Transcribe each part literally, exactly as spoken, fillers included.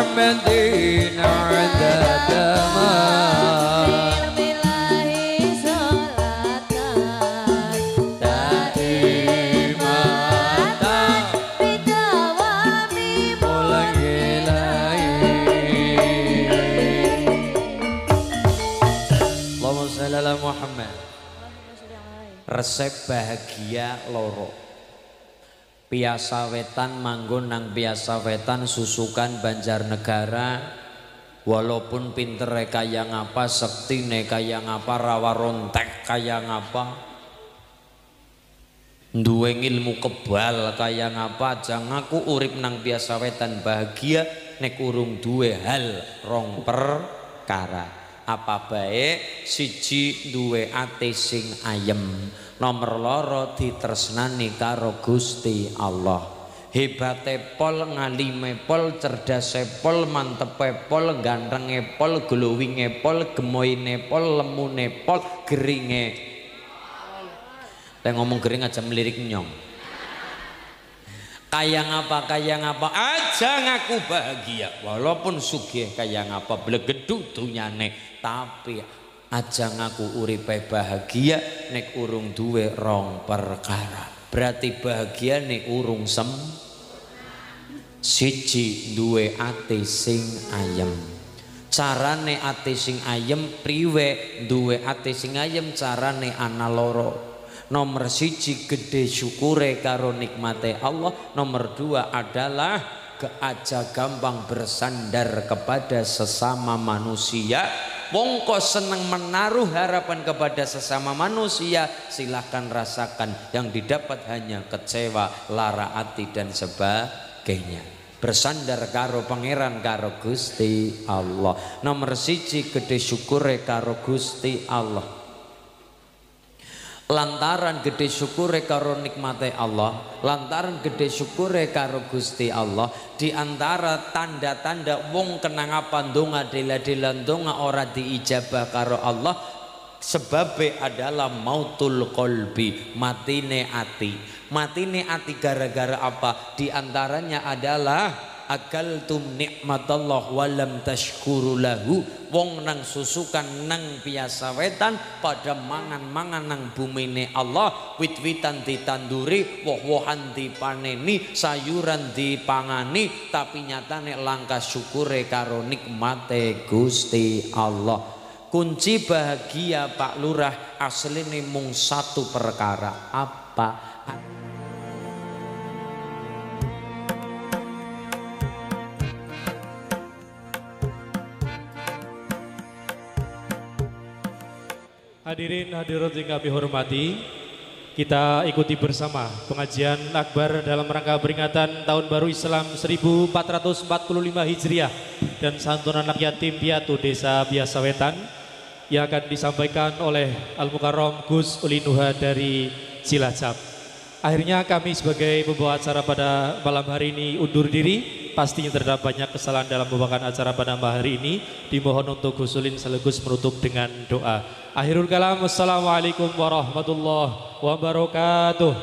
محمد عدد ما Muhammad. Resep bahagia loro. Piasa wetan manggon nang piasa wetan susukan Banjarnegara. Walaupun pintere kaya ngapa, sektine kaya ngapa, rawa rontek kaya ngapa, duwe ilmu kebal kaya ngapa, aja ngaku urip nang piasa wetan bahagia nek urung duwe hal rong perkara. Apa baik siji duwe ati sing ayem, nomor loro ditresnani karo Gusti Allah. Hebate pol, ngalime pol, cerdase pol, mantepe pol, gantenge pol, glowinge pol, gemoine pol, lemune pol, geringe. Saya ngomong gering aja melirik nyong. Kaya ngapa, kaya ngapa aja ngaku bahagia, walaupun sugih kaya ngapa blegeduk dunyane, tapi aja ngaku uripe bahagia nek urung duwe rong perkara. Berarti bahagia nek urung sem. Siji duwe ati sing ayem. Carane ati sing ayem priwe? Duwe ati sing ayem carane ana loro. Nomor siji gede syukure karo nikmate Allah. Nomor dua adalah keaja gampang bersandar kepada sesama manusia. Wong kok seneng menaruh harapan kepada sesama manusia, silahkan rasakan. Yang didapat hanya kecewa, lara hati dan sebagainya. Bersandar karo pangeran karo Gusti Allah. Nomor siji gede syukure karo Gusti Allah. Lantaran gede syukure karo nikmate Allah, lantaran gede syukure karo Gusti Allah, di antara tanda-tanda wong kenang apa ndonga dela-dela ndonga ora diijabah karo Allah, sebabe adalah mautul qalbi, matine ati. Matine ati gara-gara apa? Di antaranya adalah akaltum nikmatallah walam tashkuru lahu. Wong nang susukan nang biasa wetan pada mangan-mangan nang bumine Allah, wit-witan ditanduri, woh-wohan dipaneni, sayuran dipangani, tapi nyatane langkah syukure karo nikmate Gusti Allah. Kunci bahagia Pak Lurah asline mung satu perkara. Apa? Hadirin hadirat yang kami hormati, kita ikuti bersama pengajian akbar dalam rangka peringatan Tahun Baru Islam seribu empat ratus empat puluh lima Hijriah dan santunan anak yatim piatu Desa Biasa Wetan yang akan disampaikan oleh Al-Mukarram Gus Uli Nuha dari Cilacap. Akhirnya kami sebagai pembawa acara pada malam hari ini undur diri. Pastinya terdapat banyak kesalahan dalam membawakan acara pada malam hari ini. Dimohon untuk Gus Ulin sekaligus menutup dengan doa. Akhirul kalam, wassalamualaikum warahmatullahi wabarakatuh.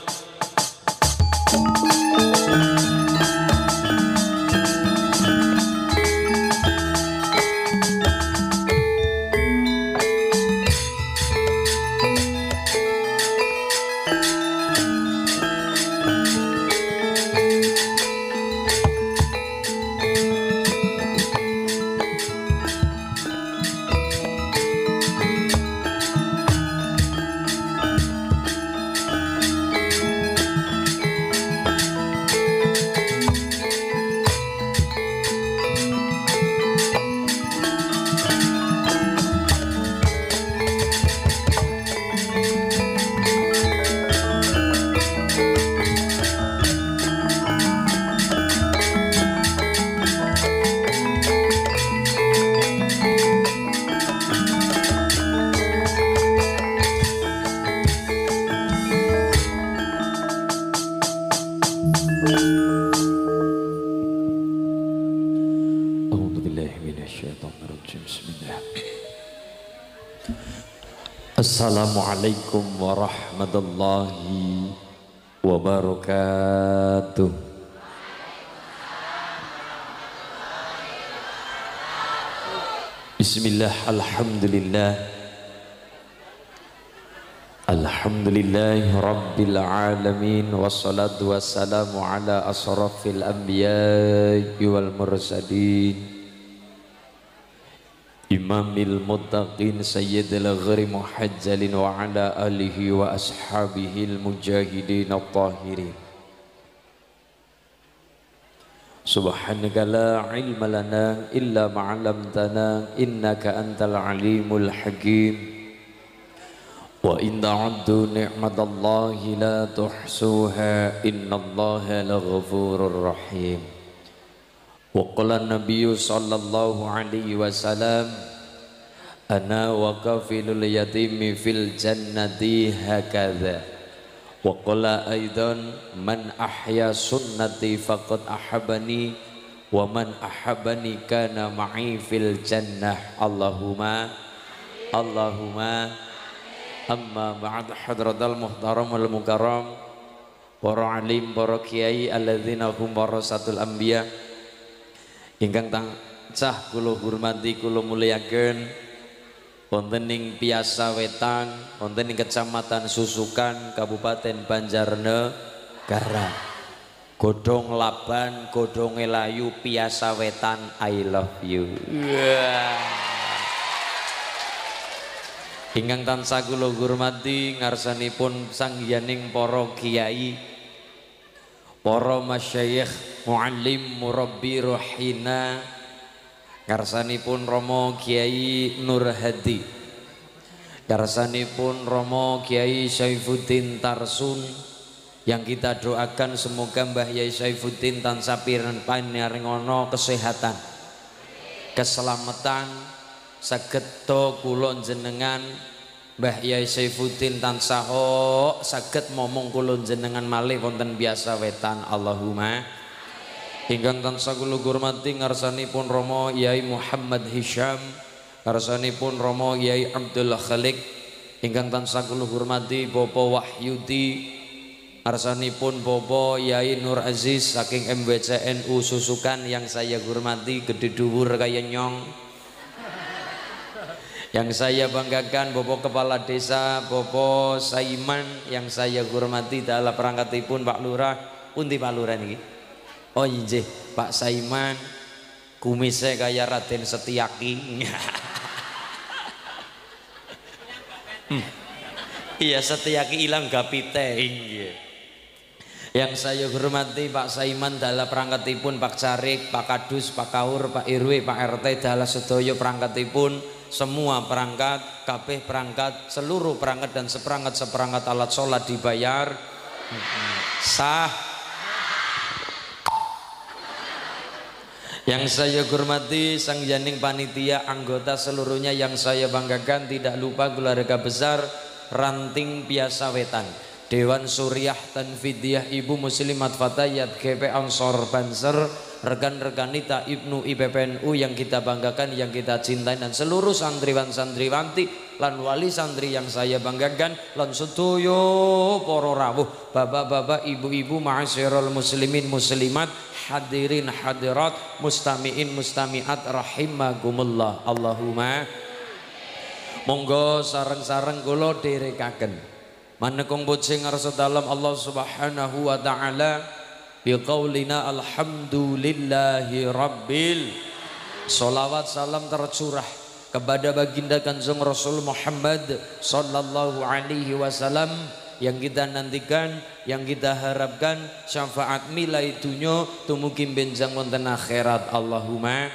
Assalamualaikum warahmatullahi wabarakatuh. Bismillah, alhamdulillah, alhamdulillahi rabbil alamin, wassalatu wassalamu ala asrafil anbiya'i wal mursalin, imamil muttaqin sayyidil ghari muhajjalin wa ala alihi wa ashabihil mujahidin at-tahirin. Subhanaka la ilma lana illa ma'alamtana innaka antal alimul hakim. Wa in ta'uddu ni'matallahi la tuhsuha innallaha laghafurur rahim. Wa qala an-nabiyyu sallallahu alaihi wasallam ana wa kafilul yatimi fil jannati hakadha. Wa qala aidan man ahya sunnati faqad ahabani wa man ahabani kana ma'i fil jannah. Allahumma Allahumma amma ba'd. Hadratal muhtaram wal mukarram, para alim, para kiai alladzina hum warasatul anbiya ingkang tansah kula hormati kula mulyaken wonten ing Piasa Wetan, wonten ing Kecamatan Susukan, Kabupaten Banjarnegara. Godhong Laban, godhonge layu, Piasa Wetan, I love you. Yeah. Ingkang tansah kula hormati ngarsanipun sanggiyaning para kiai, para masyayikh, muallim, murabbi rohina, ngarsanipun Romo Kiai Nur Hadi, ngarsanipun Romo Kiai Saifuddin Tarsun, yang kita doakan semoga Mbah Yai Saifuddin tansah paringono kesehatan, keselamatan, saged to kula jenengan Mbah Yai Saifuddin tansah saged momong kula jenengan malih wonten Piasa Wetan. Allahumma. Ingkang tansah kula hormati ngarsanipun Romo Yai Muhammad Hisham, ngarsanipun Romo Yai Abdul Khalik, ingkang tansah kula hormati Bapak Wahyudi, ngarsanipun Bapak Yai Nur Aziz saking M W C N U Susukan yang saya hormati, gede dhuwur kaya nyong. Yang saya banggakan Bapak Kepala Desa Bapak Saiman yang saya hormati dalam perangkatipun Pak Lurah. Pundi Pak Lurah niki? Oh injih Pak Saiman, kumisnya kaya Raden Setiaki. hmm. Iya Setiaki ilang gapite. Yang saya hormati Pak Saiman dalam perangkatipun Pak Carik, Pak Kadus, Pak Kaur, Pak R W, Pak R T dalam sedaya perangkatipun, semua perangkat, kabeh perangkat, seluruh perangkat dan seperangkat seperangkat alat sholat dibayar sah. Yang saya hormati sangjaning panitia, anggota seluruhnya yang saya banggakan, tidak lupa keluarga besar Ranting Piasa Wetan, Dewan Suriah Tanfidiyah Ibu Muslimat Fatayat G P Ansor Banser, rekan-rekan Nita Ibnu I P P N U yang kita banggakan, yang kita cintai, dan seluruh santriwan santriwanti lan wali santri yang saya banggakan, lan sedoyo para rawuh, bapak-bapak, ibu-ibu, ma'asyiral muslimin muslimat, hadirin hadirat, mustamiin mustamiat rahimakumullah. Allahumma. Monggo sareng-sareng kula dherekaken manekung puji ngarsa dalem Allah Subhanahu wa taala biqaulina alhamdulillahi rabbil. Sholawat salam tercurah kepada baginda Kanjeng Rasul Muhammad sallallahu alaihi wasallam yang kita nantikan, yang kita harapkan syafaat milai dunya tumugi benjang wonten akhirat. Allahumma.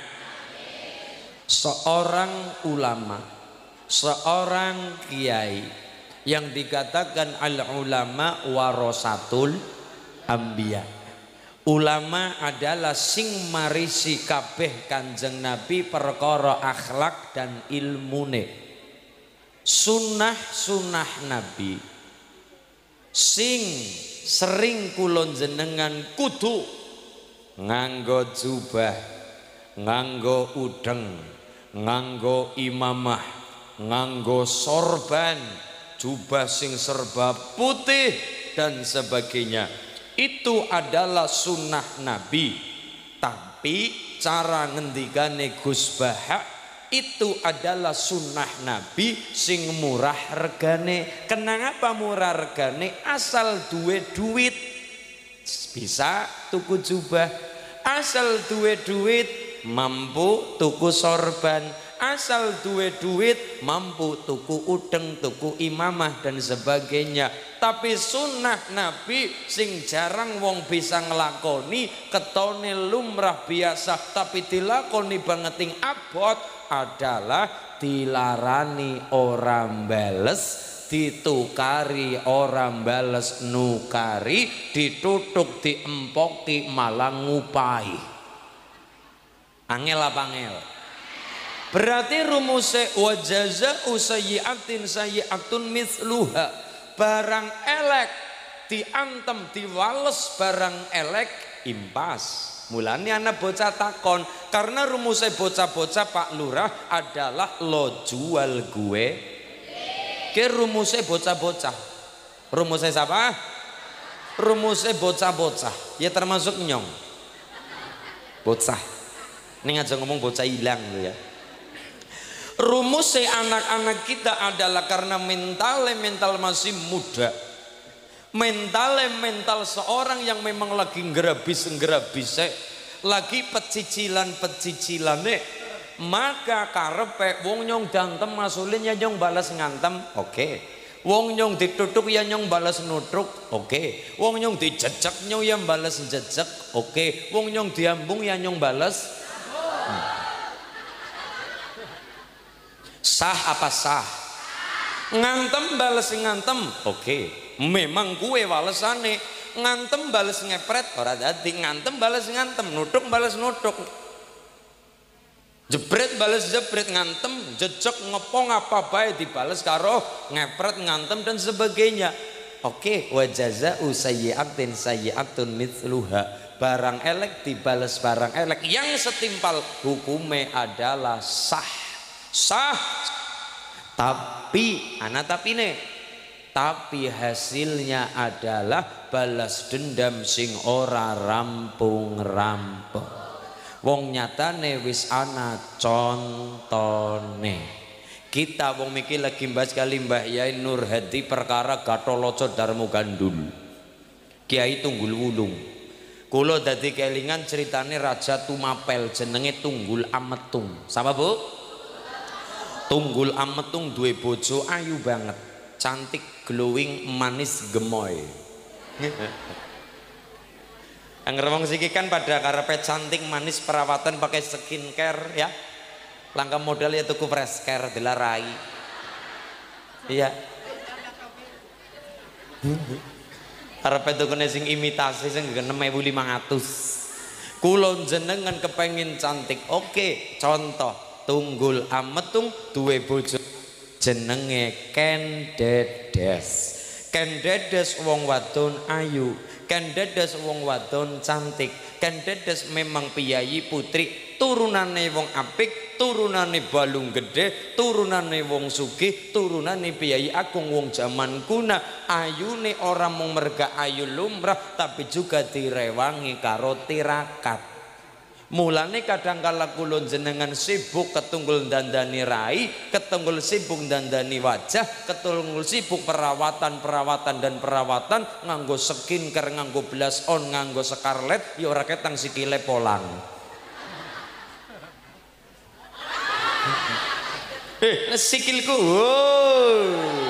Seorang ulama, seorang kiai yang dikatakan al ulama warasatul anbiya. Ulama adalah sing marisi kabeh Kanjeng Nabi perkara akhlak dan ilmune. Sunnah-sunnah Nabi sing sering kula jenengan kudu nganggo jubah, nganggo udeng, nganggo imamah, nganggo sorban, jubah sing serba putih dan sebagainya. Itu adalah sunnah Nabi. Tapi cara ngendikane Gus Bahak itu adalah sunnah Nabi sing murah regane. Kenapa murah regane? Asal duwe duit bisa tuku jubah, asal duwe duit mampu tuku sorban, asal duwe duit mampu tuku udeng, tuku imamah dan sebagainya. Tapi sunnah Nabi sing jarang wong bisa ngelakoni, ketone lumrah biasa tapi dilakoni bangeting abot adalah dilarani orang bales, ditukari orang bales nukari, ditutuk diempoki malah ngupahi. Angel apa angel? Berarti rumusnya wajaza usayyi'atin sayyi'atun mithluha. Barang elek diantem diwales barang elek impas. Mulane anak bocah takon, karena rumusnya bocah-bocah Pak Lurah adalah lo jual gue. Ke rumusnya bocah-bocah. Rumusnya siapa? Rumusnya bocah-bocah. Ya termasuk nyong. Bocah. Ini aja ngomong bocah hilang ya. Rumusnya anak-anak kita adalah karena mentalnya mental masih muda, mentalnya mental seorang yang memang lagi ngerabis-ngerabis, lagi pecicilan-pecicilannya, maka karepe wong nyong dantem masulin ya nyong balas ngantem, oke okay. Wong nyong ditutuk ya nyong balas nutuk, oke okay. Wong nyong dijejek nyong ya balas jejek, oke okay. Wong nyong diambung ya nyong balas hmm. Sah apa sah? Ngantem bales ngantem, oke. Okay. Memang gue walesane ngantem bales ngepret ora dadi, ngantem bales ngantem, nutuk bales nutuk. Jebret bales jebret, ngantem jejek ngepong apa bae dibales karo ngepret ngantem dan sebagainya. Oke, okay. Wajaza usayyi'atin sayyi'atun mithluha. Barang elek dibales barang elek yang setimpal, hukumnya adalah sah. Sah, tapi anak tapi nih, tapi hasilnya adalah balas dendam sing ora rampung rampung. Wong nyatane wis ana contone. Kita wong mikir lagi bahas kali Mbah Yai Nur Hadi perkara Gatoloco Darmo Gandul, Kiai Tunggul Wulung. Kulo dadi kelingan ceritane Raja Tumapel jenenge Tunggul Ametung. Sama Bu? Tunggul Ametung duwe bojo ayu banget, cantik, glowing, manis, gemoy. Angger wong siki kan pada karepe cantik, manis, perawatan pakai skincare ya. Langkah modal ya tuku fresh care dilarai. Iya. Karepe tukune sing imitasi sing enam ribu lima ratus. Kula jenengan kepengin cantik. Oke, contoh Tunggul Ametung duwe bojo jenenge Ken Dedes. Ken Dedes wong wadon ayu, Ken Dedes wong wadon cantik. Ken Dedes memang piyayi putri, turunane wong apik, turunane balung gede, turunane wong sugih, turunane piyayi agung wong jaman kuna. Ayune ora mung merga ayu lumrah tapi juga direwangi karo tirakat. Mulane kadang kala kula jenengan sibuk ketunggul dandani rai, ketunggul sibuk dandani wajah, ketunggul sibuk perawatan-perawatan dan perawatan, nganggo skincare, nganggo blush on, nganggo scarlet, ya ora ketang sikile polang. Eh, sikilku. Oh.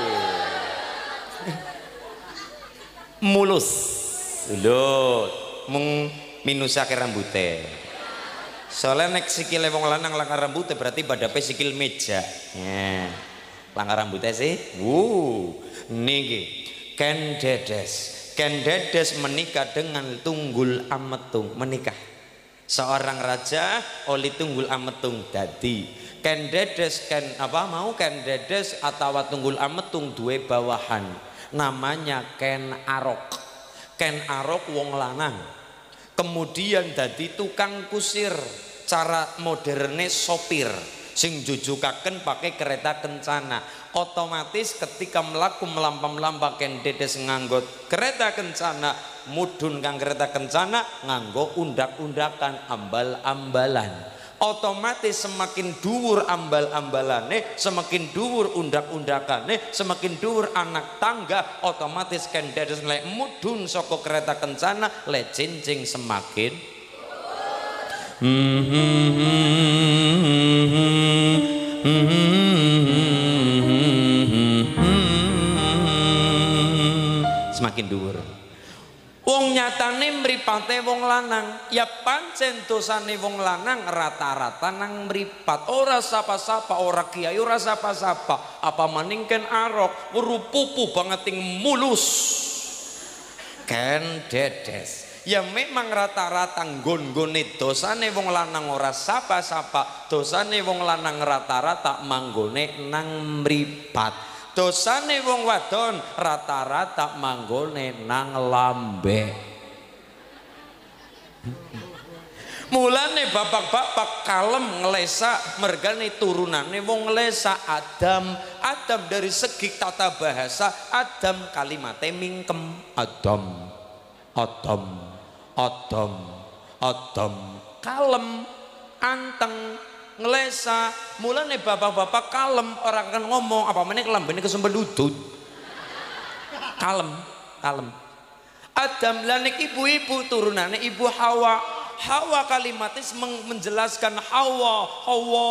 Mulus. Lho, mung minusake rambute. Soalnya nek sikile wong lanang langkah rambutnya berarti badape sikil meja. Ya. Langkah rambutnya sih. Wuh. Niki Ken Dedes. Ken Dedes menikah dengan Tunggul Ametung, menikah. Seorang raja oleh Tunggul Ametung dadi. Ken Dedes Ken apa mau Ken Dedes atau Tunggul Ametung duwe bawahan. Namanya Ken Arok. Ken Arok wong lanang. Kemudian dadi tukang kusir. Cara moderne sopir sing jujukaken pakai kereta kencana. Otomatis ketika melaku melampah-melampah Ken Dedes nganggo kereta kencana, mudun kang kereta kencana nganggo undak-undakan ambal-ambalan. otomatis semakin dhuwur ambal-ambalane, semakin dhuwur undak-undakane, semakin dhuwur anak tangga, otomatis kan dados lek mudhun saka kereta kencana lek cincing semakin semakin dhuwur. Wong nyatane mripate wong lanang, ya pancen dosane wong lanang rata-rata nang mripat, ora sapa-sapa, ora kiai, ora sapa-sapa, apa maning ken arok, weru pupu banget ing mulus. Ken dedes. Ya memang rata-rata nggon-nggone dosane wong lanang ora sapa-sapa, dosane wong lanang rata-rata manggone nang mripat. Dosane wong wadon rata-rata manggone nang lambe. Mulane bapak-bapak kalem ngelesa mergane turunane wong ngelesa Adam. Adam dari segi tata bahasa Adam kalimate mingkem. Adam, Adam, Adam, Adam, kalem, anteng, ngelesa. Mulane bapak-bapak kalem, orang kan ngomong apa meneh kelambene kesempet udut. Kalem, kalem. Adam lanik ibu-ibu turunane ibu Hawa. Hawa kalimatnya menjelaskan Hawa, Hawa.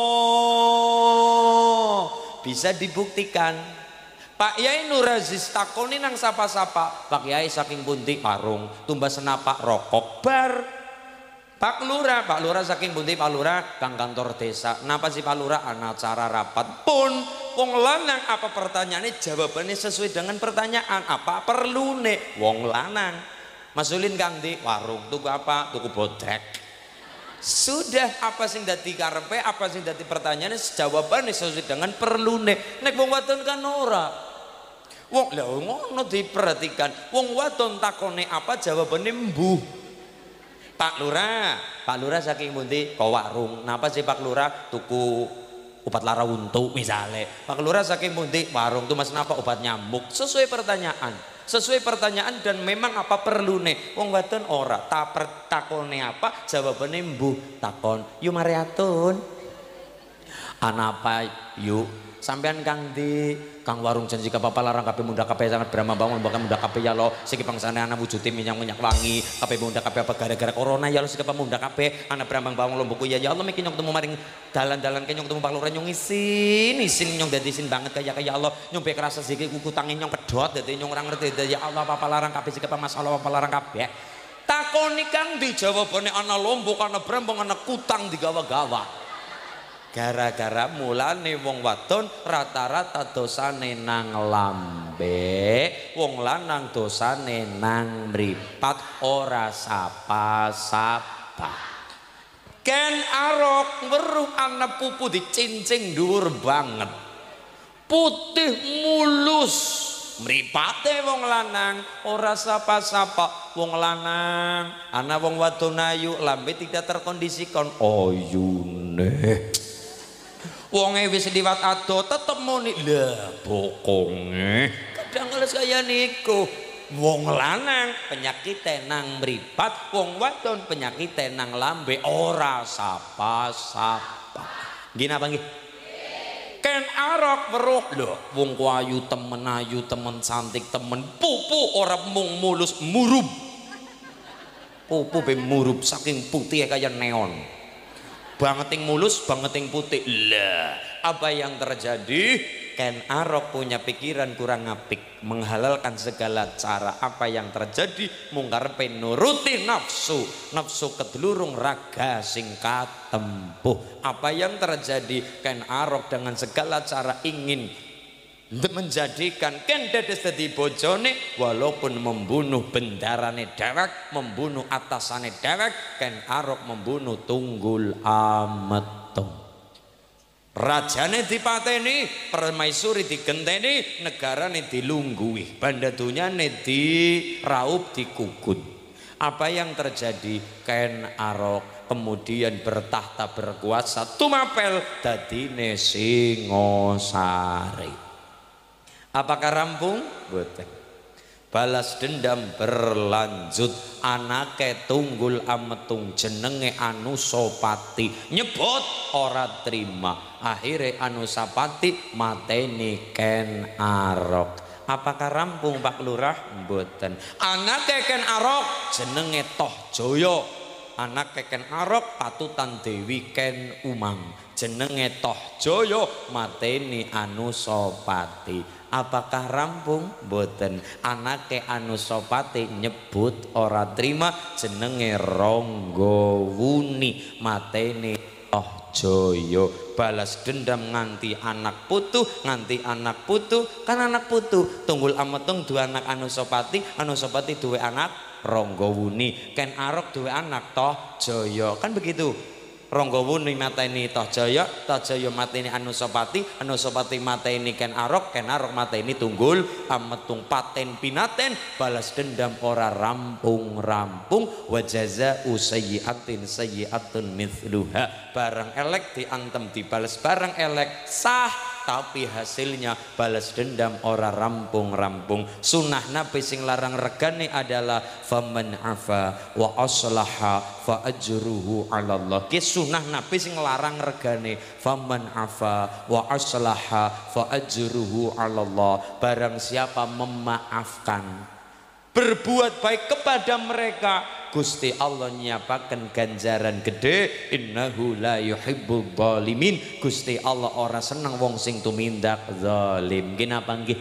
Bisa dibuktikan. Pak Yai Nuraziz takoni nang sapa-sapa. Pak Yai saking pundi warung, tumbas senapak rokok bar. Pak Lurah, Pak Lurah saking pundi Pak Lurah kang kantor desa. Napa sih Pak Lurah ana acara rapat pun wong lanang apa pertanyaannya jawabannya sesuai dengan pertanyaan apa perlune wong lanang. Masulin kang di warung tuku apa? Tuku bodrek. Sudah apa sing dadi karepe, apa sing dadi pertanyaannya jawabannya sesuai dengan perlune. Nek wong wadon kan ora. Wong lha ngono diperhatikan. Wong wadon takone apa jawabannya mbuh. Pak Lurah, Pak Lurah saking pundi kok warung. Napa sih Pak Lurah tuku obat lara untu misalnya. Pak Lurah saking pundi warung tuh mas napa obat nyamuk. Sesuai pertanyaan, sesuai pertanyaan dan memang apa perlu nih. Wong wadon ora tak takone apa jawabannya mbuh takon. Yu mariatun. Anapa yuk sampean kang di kang warung janji ka papa larang kabeh munda kabeh sangat Brahma bangun bakal munda kabeh ya lo siki bangsane ana wujude minyak minyak wangi kabeh munda kabeh apa gara-gara corona ya lo siki munda kabeh ana Brahma bangun lomboku ya ya Allah miki nyong temu maring dalan-dalan ke nyong temu Pak Lurah nyong isin isin nyong dadi isin banget kaya kaya Allah nyong pe kerasa siki kuku tangi nyong pedhot dadi nyong ora ngerti ya Allah papa larang kabeh siki masalah papa larang kabeh takoni kang di jawabane ana lombok ana Brahma ana kutang digawa-gawa. Gara-gara mulane wong wadon rata-rata dosane nang lambe, wong lanang dosane nang mripat ora sapa-sapa. Ken arok weruh ana pupu dicincing dhuwur banget. Putih mulus. Mripate wong lanang ora sapa-sapa. Wong lanang ana wong wadon ayu lambe tidak terkondisikan ayune. Wonge wis liwat ado tetep muni lah bokonge kadang les kaya niku wong lanang penyakite nang mripat wong wadon penyakite nang lambe ora sapa-sapa nggih napa nggih ken arok weruh lho wong ayu temen ayu temen cantik temen pupu ora mung mulus murub pupu be murub saking putih kaya neon bangeting mulus, bangeting putih. Lah, apa yang terjadi? Ken Arok punya pikiran kurang apik, menghalalkan segala cara. Apa yang terjadi? Mungkar penuruti nafsu, nafsu kedulurung raga singkat tempuh. Apa yang terjadi? Ken Arok dengan segala cara ingin menjadikan Ken Dedes dadi bojone walaupun membunuh bendarane dewek, membunuh atasane dewek, Ken Arok membunuh Tunggul Ametung. Rajane dipateni, permaisuri digenteni, negarane dilungguhi, banda dunyane diraup dikukut. Apa yang terjadi? Ken Arok kemudian bertahta berkuasa tumapel dadine Singosari. Apakah rampung? Boten. balas dendam berlanjut. Anake tunggul ametung jenenge Anusapati nyebut ora terima, akhirnya Anusapati mateni Ken Arok. Apakah rampung Pak Lurah? Mboten. Anake Ken Arok jenenge Tohjaya, anak Ken Arok patutan Dewi Ken Umang jenenge Tohjaya mateni Anusapati. Apakah rampung? Mboten. Anake Anusapati nyebut ora terima jenenge Ranggawuni mateni Tohjaya. Balas dendam nganti anak putu, nganti anak putu, kan anak putu tunggul ametung dua anak Anusapati, Anusapati dua anak Ranggawuni, Ken Arok dua anak Tohjaya, kan begitu. Ranggawuni mateni Tohjaya, Tohjaya mateni Anusapati, Anusapati mateni Ken Arok, Ken Arok mateni tunggul ametung. Paten pinaten balas dendam ora rampung-rampung. Wa jazaa'u sayyi'atin sayyi'atun mithluha. Barang elek diantem dibales barang elek sah, tapi hasilnya balas dendam ora rampung-rampung. Sunnah Nabi sing larang regane adalah faman afa wa aslaha fa ajruhu 'ala Allah. Ki sunnah Nabi sing larang regane faman afa wa aslaha fa ajruhu 'ala Allah. Barang siapa memaafkan, berbuat baik kepada mereka, Gusti Allah nyiapaken ganjaran gede. Innahu la yuhibbul zalimin. Gusti Allah ora seneng wong sing tumindak zalim. Nggih napa nggih?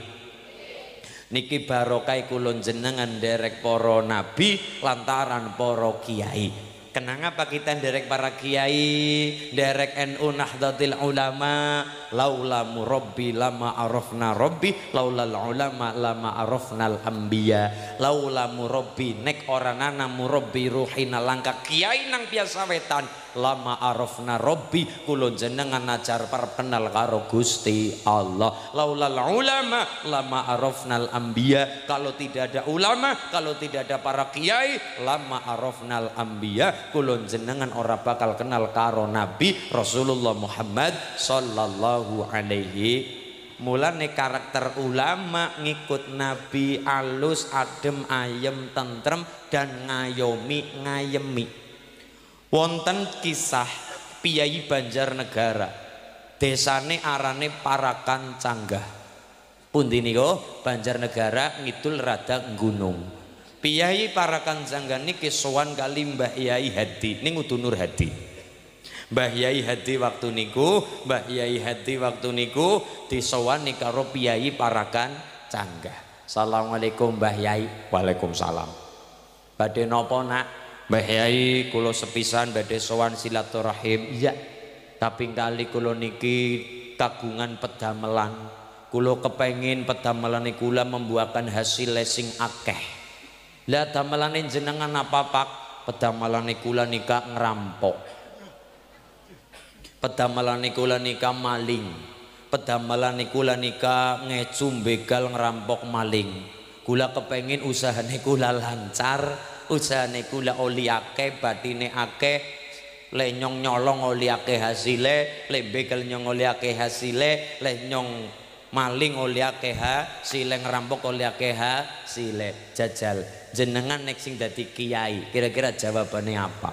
Niki barokah kula jenengan derek para nabi lantaran para kiai. Kenapa kita derek para kiai, derek N U Nahdlatul Ulama? Laula murabbi lama arafna rabbi, laulal ulama lama arafnal anbiya. Laula murabbi nek ora nana murabbi ruhina langka kiai nang biasa wetan, lama arafna rabbi kula jenengan ajar perkenal karo Gusti Allah. Laulal ulama lama arafnal anbiya. Kalau tidak ada ulama, kalau tidak ada para kiai, lama arafnal anbiya, kula jenengan ora bakal kenal karo Nabi Rasulullah Muhammad sallallahu alaihi. Mulane karakter ulama ngikut Nabi alus adem ayem tentrem dan ngayomi ngayemi. Wonten kisah Piyai Banjarnegara, desane arane Parakan Canggah. Pundi niku? Banjarnegara ngidul rada gunung. Piyai Parakan Canggah niki sowan kali Mbah Yai Hadi ning Udu Nur Hadi. Mbah Yai Hadi waktu niku, Mbah Yai Hadi waktu niku disowani karo Piyai Parakan Canggah. Assalamualaikum Mbah Yai. Waalaikumsalam. Badhe napa nak? Mbah Yai kula sepisan badhe sowan silaturahim. Iya. Tapi kali kula niki kagungan pedamelan. Kula kepengin pedamelane kula membuahkan hasil sing akeh. Lah damelane jenengan apa Pak? Pedamelane kula nika ngerampok. Pedamelan kula nika maling, pedamelan kula nika ngecum begal ngerampok maling. Kula kepengin usahane kula lancar, usahane kula oli akeh, batine akeh, le nyong nyolong oli akeh hasile, le begal nyong oli akeh hasile, le nyong maling oli akeh hasile, ngerampok oli akeh hasile. Jajal jenengan nek sing dadi kiai, kira-kira jawabane apa?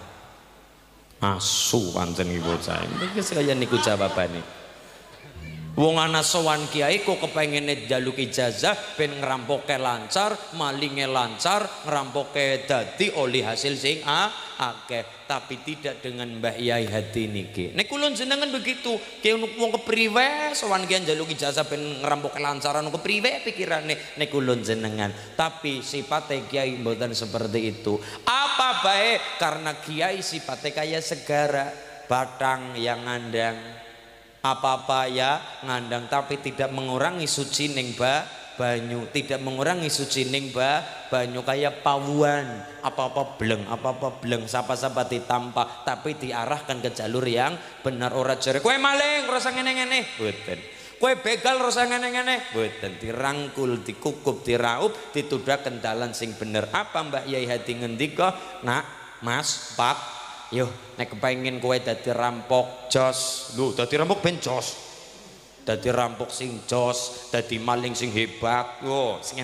Asu pancen iki bocah. Iki kaya niku jawabane. Wong ana sowan kiai kok kepengene njaluk ijazah ben ngrampoke lancar, malinge lancar, ngrampoke dadi oli hasil sing a akeh, tapi tidak dengan Mbah Yai Hadi niki. Nek kula jenengan begitu, ki wong kepriwe sowan kiai njaluk ijazah ben ngrampoke lancaran kepriwe pikirane nek kula jenengan. Tapi sifate kiai mboten seperti itu. Apa baik karena kiai sifatnya kaya segara, batang yang ngandang, apa-apa ya ngandang, tapi tidak mengurangi suci ning ba banyu, tidak mengurangi suci ning ba banyu kayak pawuan, apa-apa bleng, apa-apa bleng, sapa-sapa ditampak, tapi diarahkan ke jalur yang benar. Ora jare kowe maling ora usah ngene-ngene, mboten. Kowe begal ora usah ngene-ngene, mboten. Dirangkul, dikukup, diraup, ditudahaken dalan sing bener. Apa Mbah Yai Hadi ngendika? Nak, Mas, Pak, yo nek kepengin kowe dadi rampok jos, lho dadi rampok ben jos. Dadi rampok sing jos, dadi maling sing hebat. Wo, sing ngene.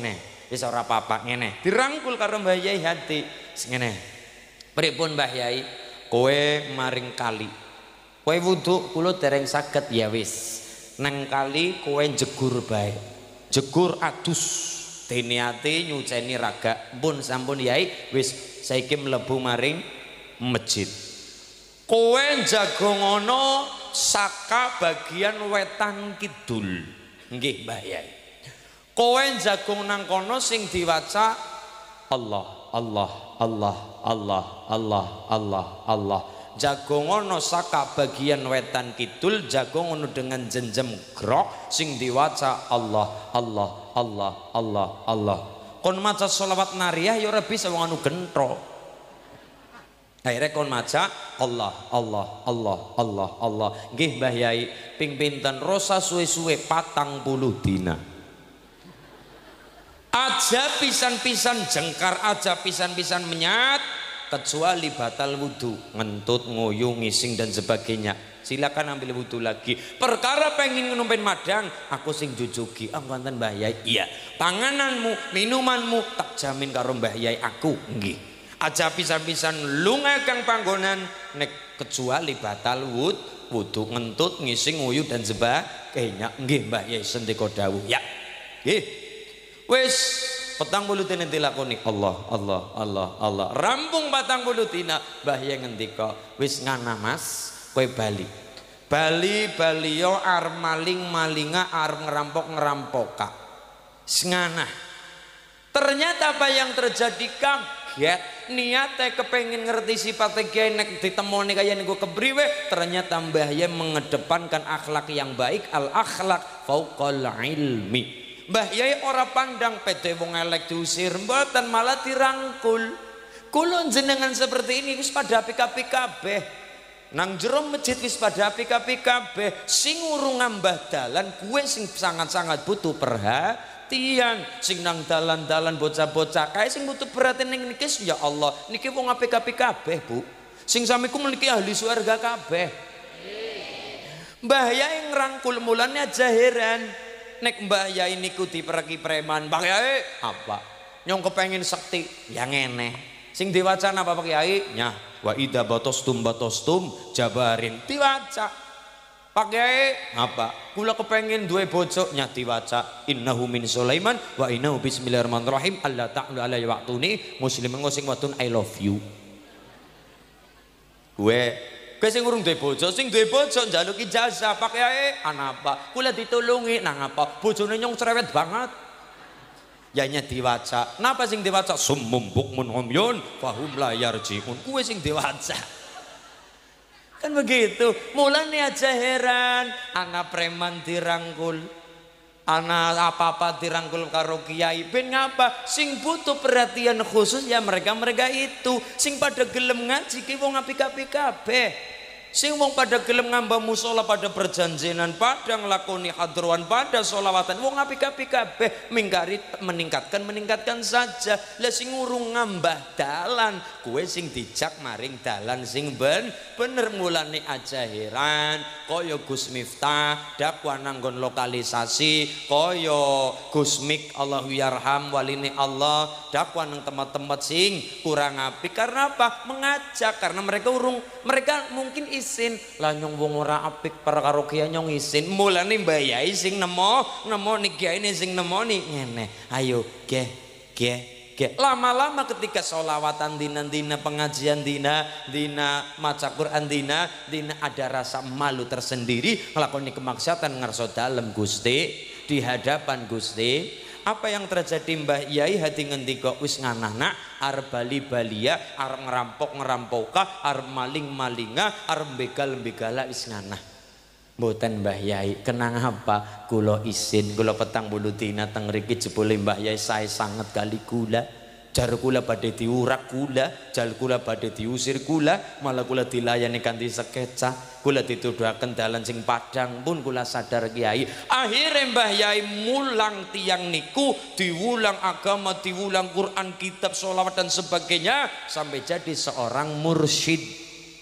wis ora apa-apa ngene dirangkul karo Mbah Yai hati ngene pripun Mbah Yai kowe maring kali kowe wudu kula dereng saged ya wis nang kali kowe jegur bae jegur adus diniati nyuceni raga pun sampun Yai wis saiki mlebu maring masjid kowe jago ngono saka bagian wetan kidul nggih Mbah Yai kowe jagung nang kono sing diwaca Allah Allah Allah Allah Allah Allah Allah jagung ngono saka bagian wetan kidul jagung ngono dengan jenjem grok sing diwaca Allah Allah Allah Allah Allah kon maca sholawat nariyah ya ora bisa wong anu gentro akhirnya kon maca Allah Allah Allah Allah Allah nggih Mbah Yai ping pinten rosa suwe-suwe patang puluh dina aja pisan-pisan jengkar aja pisan-pisan menyat kecuali batal wudhu ngentut nguyung ngising dan sebagainya silakan ambil wudhu lagi perkara pengen ngenumpin madang aku sing jujugi aku kanten Mbah Yai iya pangananmu minumanmu tak jamin karo Mbah Yai aku nggih aja pisan-pisan lunga kang panggonan nek kecuali batal wud wudhu ngentut ngising nguyung dan sebagainya nggih Mbah Yai sendika dawuh ya nggih wis petang puluh dina dilakoni Allah Allah Allah Allah rampung patang puluh dina Mbah Yai ngendika wis ngana Mas kowe bali bali baliyo arep maling malinga arep ngerampok ngerampoka ngana ternyata apa yang terjadi kaget niatnya kepengen ngerti sifatnya Kiai nek ditemoni kaya niku kebriwe ternyata Mbah Yai mengedepankan akhlak yang baik al akhlak fauqal ilmi Mbah Yai ora pandang pede wong elek diusir mboten malah dirangkul kula jenengan seperti ini wis pada apik-apik kabeh nang jero masjid wis pada apik-apik kabeh sing urung ngambah dalan kuwe sing sangat-sangat butuh perhatian sing nang dalan-dalan bocah-bocah kae sing butuh perhatian ning niki ya Allah niki wong apik-apik kabeh Bu sing samiku niki ahli surga kabeh Mbah Yai ngrangkul mulane aja heran nek Mbah Yai niku dipereki preman Mbah Yai apa nyong kepengin sekti yang ngene sing diwaca apa Pak Yai nyah wa idza batostum batostum jabarin diwaca Pak Yai apa kula kepengin duwe bojo nyah diwaca innahu min Sulaiman wa innahu bismillahirrahmanirrahim alla ta'lu alayhi waqtuni muslim ngosing watun I love you gue kowe sing urung duwe bojo sing duwe bojo njaluk ijazah Pak Yai ana apa kula ditulungi nang apa bojone nyong cerewet banget yanya diwaca napa sing diwaca summum bukmun umyun fahum la yarjiun kuwe sing diwaca kan begitu mulane aja heran ana preman dirangkul ana apa-apa dirangkul karo kiai ben ngapa sing butuh perhatian khusus ya mereka-mereka itu sing pada gelem ngaji ki wong apik-apik kabeh sing wong pada gelem ngambah musola pada perjanjian pada nglakoni hadrowan pada solawatan wong apik-apik kabeh mingkari meningkatkan meningkatkan saja lah sing urung ngambah dalan kuwe sing dijak maring dalan sing ben bener mulane aja heran kaya Gus Miftah dakwah nanggon lokalisasi kaya Gus Mik Allahu yarham waline Allah dakwah nang tempat-tempat sing kurang apik karena apa mengajak karena mereka urung mereka mungkin isin lah nyong wong ora apik perkara kiai nyong isin mulane Mbah Yai sing nemo nemo niki kiai sing nemoni ngene ayo ge ge ge lama-lama ketika sholawatan dina-dina pengajian dina dina maca Quran dina dina ada rasa malu tersendiri nglakoni kemaksiatan ngarsa dalem Gusti di hadapan Gusti apa yang terjadi Mbah Yai hati ngendika wis nganahna arep bali-balia arep ngerampok ngerampoka arep maling-malinga arep begal-begala wis nganah mboten Mbah Yai kenang apa kula isin kula petang puluh dina teng mriki jebule Mbah Yai sae sanget kali kula jar kula badhe diurak kula jar kula badhe diusir kula malah kula dilayani kanthi sekeca kula dituduhaken dalan sing padang pun kula sadar Kiai akhirnya Mbah Yai mulang tiang niku diulang agama diulang Quran kitab sholawat dan sebagainya sampai jadi seorang mursyid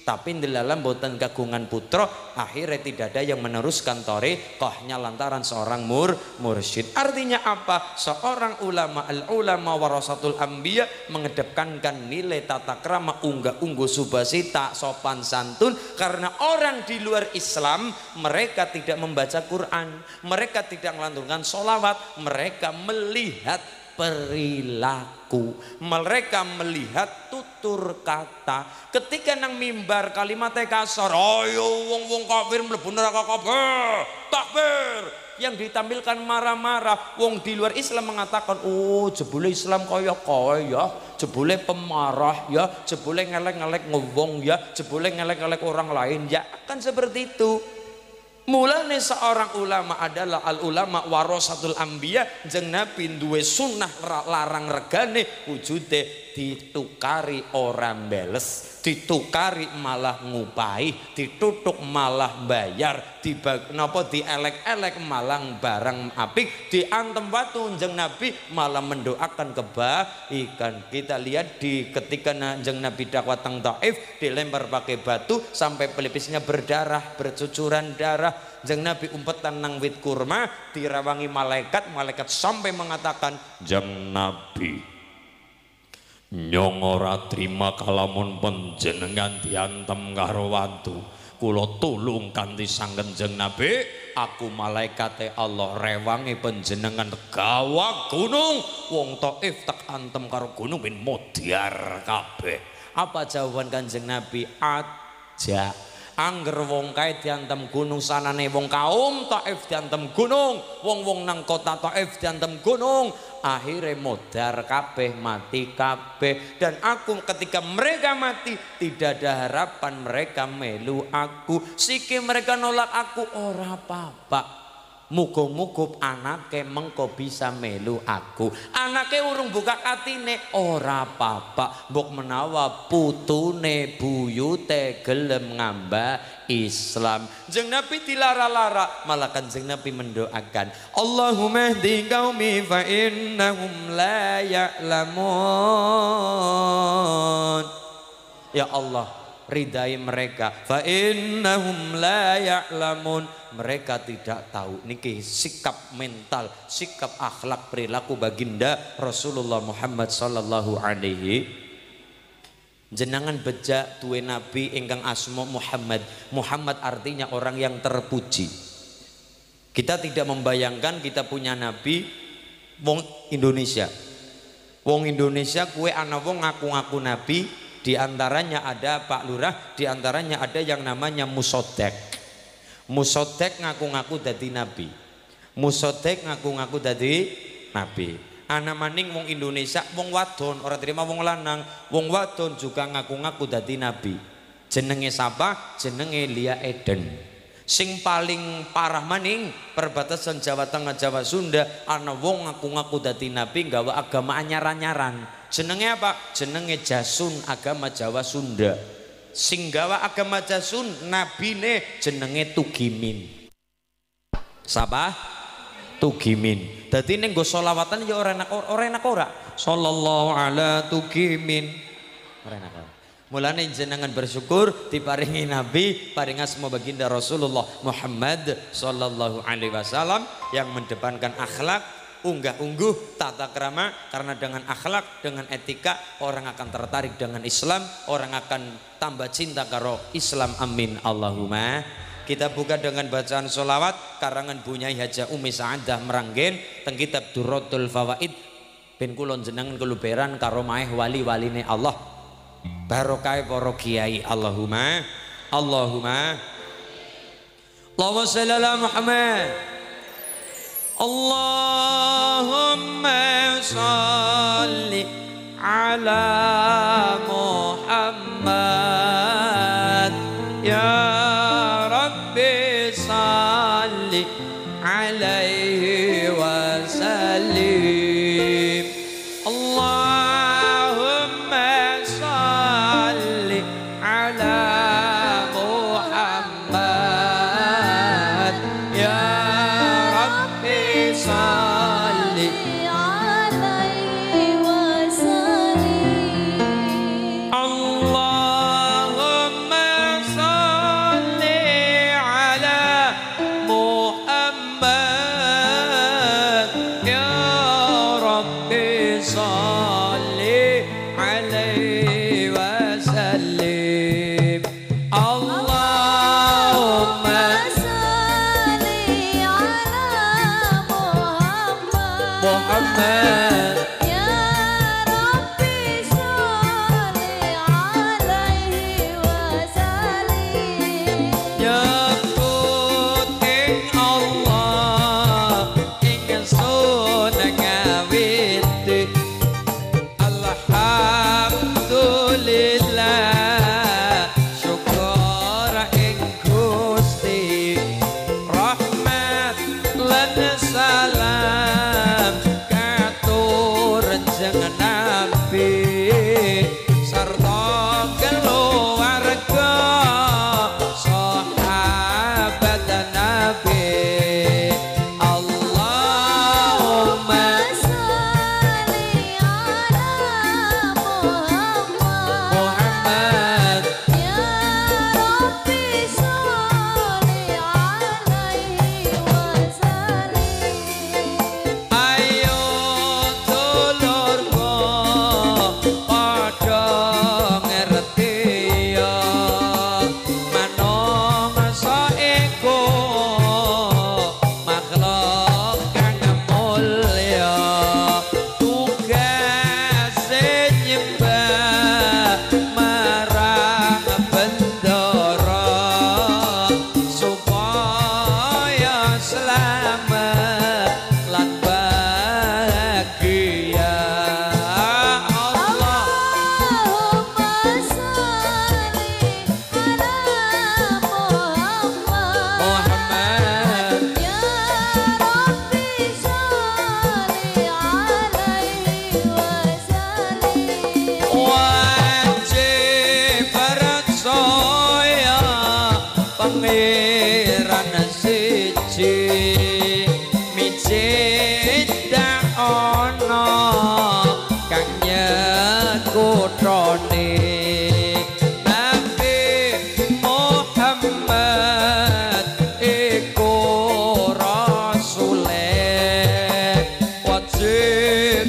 tapi dalam boten kagungan putra, akhirnya tidak ada yang meneruskan thariqahnya lantaran seorang mur mursyid. Artinya apa? Seorang ulama, al ulama warasatul anbiya, mengedepankan nilai tata krama, unggah ungguh subasita, sopan santun, karena orang di luar Islam mereka tidak membaca Quran, mereka tidak melantunkan sholawat, mereka melihat perilaku, mereka melihat tutur kata. Ketika nang mimbar kalimatnya kasar, ayo wong-wong kafir mlebu neraka kabeh, takbir, yang ditampilkan marah-marah. Wong di luar Islam mengatakan, oh jebule Islam kaya kaya, jebule pemarah ya, jebule ngelek-ngelek ngewong ya, jebule ngelek-ngelek orang lain ya, kan seperti itu. Mulane seorang ulama adalah al ulama warasatul anbiya, jeng Nabi duwe sunnah larang regane wujude ditukari orang beles, ditukari malah ngupahi, ditutuk malah bayar, dibag napa dielek-elek malah barang apik, diantem watu jeng Nabi malah mendoakan kebaikan. Kita lihat di ketika jeng Nabi dakwah teng Taif, dilempar pakai batu sampai pelipisnya berdarah, bercucuran darah. Jeng Nabi umpetan nang wit kurma, dirawangi malaikat, malaikat sampai mengatakan, jeng Nabi nyong ora trima kalamun panjenengan diantem karo watu, kula tulung kanthi sangen jeng Nabi, aku malaikate Allah rewangi panjenengan gawa gunung, wong Taif tak antem karo gunung bin modyar kabeh. Apa jawaban Kanjeng Nabi? Aja. Angger wong kae diantem gunung, sanane wong kaum Taif diantem gunung, wong-wong nang kota Taif diantem gunung, akhirnya modar kabeh, mati kabeh. Dan aku ketika mereka mati tidak ada harapan mereka melu aku, siki mereka nolak aku, ora apa-apa. Muga-muga anake mengko bisa melu aku, anake urung buka atine, ora apa-apa. Mbok menawa putune buyute gelem ngambah Islam. Jeng Nabi dilara-lara, malah Kanjeng Nabi mendoakan, Allahumma hdi qaumi fa innahum la ya'lamun. Ya Allah, ridai mereka, fa innahum la ya'lamun, mereka tidak tahu. Niki sikap mental, sikap akhlak perilaku baginda Rasulullah Muhammad sallallahu alaihi. Jenengan beja tuwe nabi ingkang asma Muhammad. Muhammad artinya orang yang terpuji. Kita tidak membayangkan kita punya nabi wong Indonesia. Wong Indonesia kue ana wong ngaku-ngaku nabi, diantaranya ada Pak Lurah, diantaranya ada yang namanya Musodek. Musodek ngaku-ngaku dadi nabi, Musodek ngaku-ngaku dadi nabi. Ana maning wong Indonesia, wong wadon ora terima wong lanang, wong wadon juga ngaku-ngaku dadi nabi. Jenenge sapa? Jenenge Lia Eden. Sing paling parah maning perbatasan Jawa Tengah Jawa Sunda, ana wong ngaku-ngaku dadi nabi nggawa agama anyar-anyaran. Jenenge apa? Jenenge Jasun, agama Jawa Sunda. Sing gawa agama Jasun nabine jenenge Tugimin. Sapa? Tugimin. Dadi ning nggo selawatan ya ora enak ora enak ora. Sallallahu ala Tugimin. Ora enak ora. Mulane jenengan bersyukur diparingi nabi, paring asma baginda Rasulullah Muhammad sallallahu alaihi wasallam yang mendepankan akhlak, unggah-ungguh tata krama, karena dengan akhlak, dengan etika orang akan tertarik dengan Islam, orang akan tambah cinta karo Islam. Amin Allahumma. Kita buka dengan bacaan sholawat karangan Bunyai Haja Umi Sa'adah Meranggen teng kitab Durratul Fawaid. Ben kula jenengan keluberan karo maeh wali-waline Allah, barokah para kiai. Allahumma Allahumma Allahumma shalli ala Muhammad. Allahumma shalli ala Muhammad. Ya Rabbi shalli alaihi wa sallim. Allahumma shalli ala Muhammad. Ya salli alaihi wasallim. Allahumma pangeran siji mijit dak ana kang nyekutrone Nabi Muhammad iku rasule wajib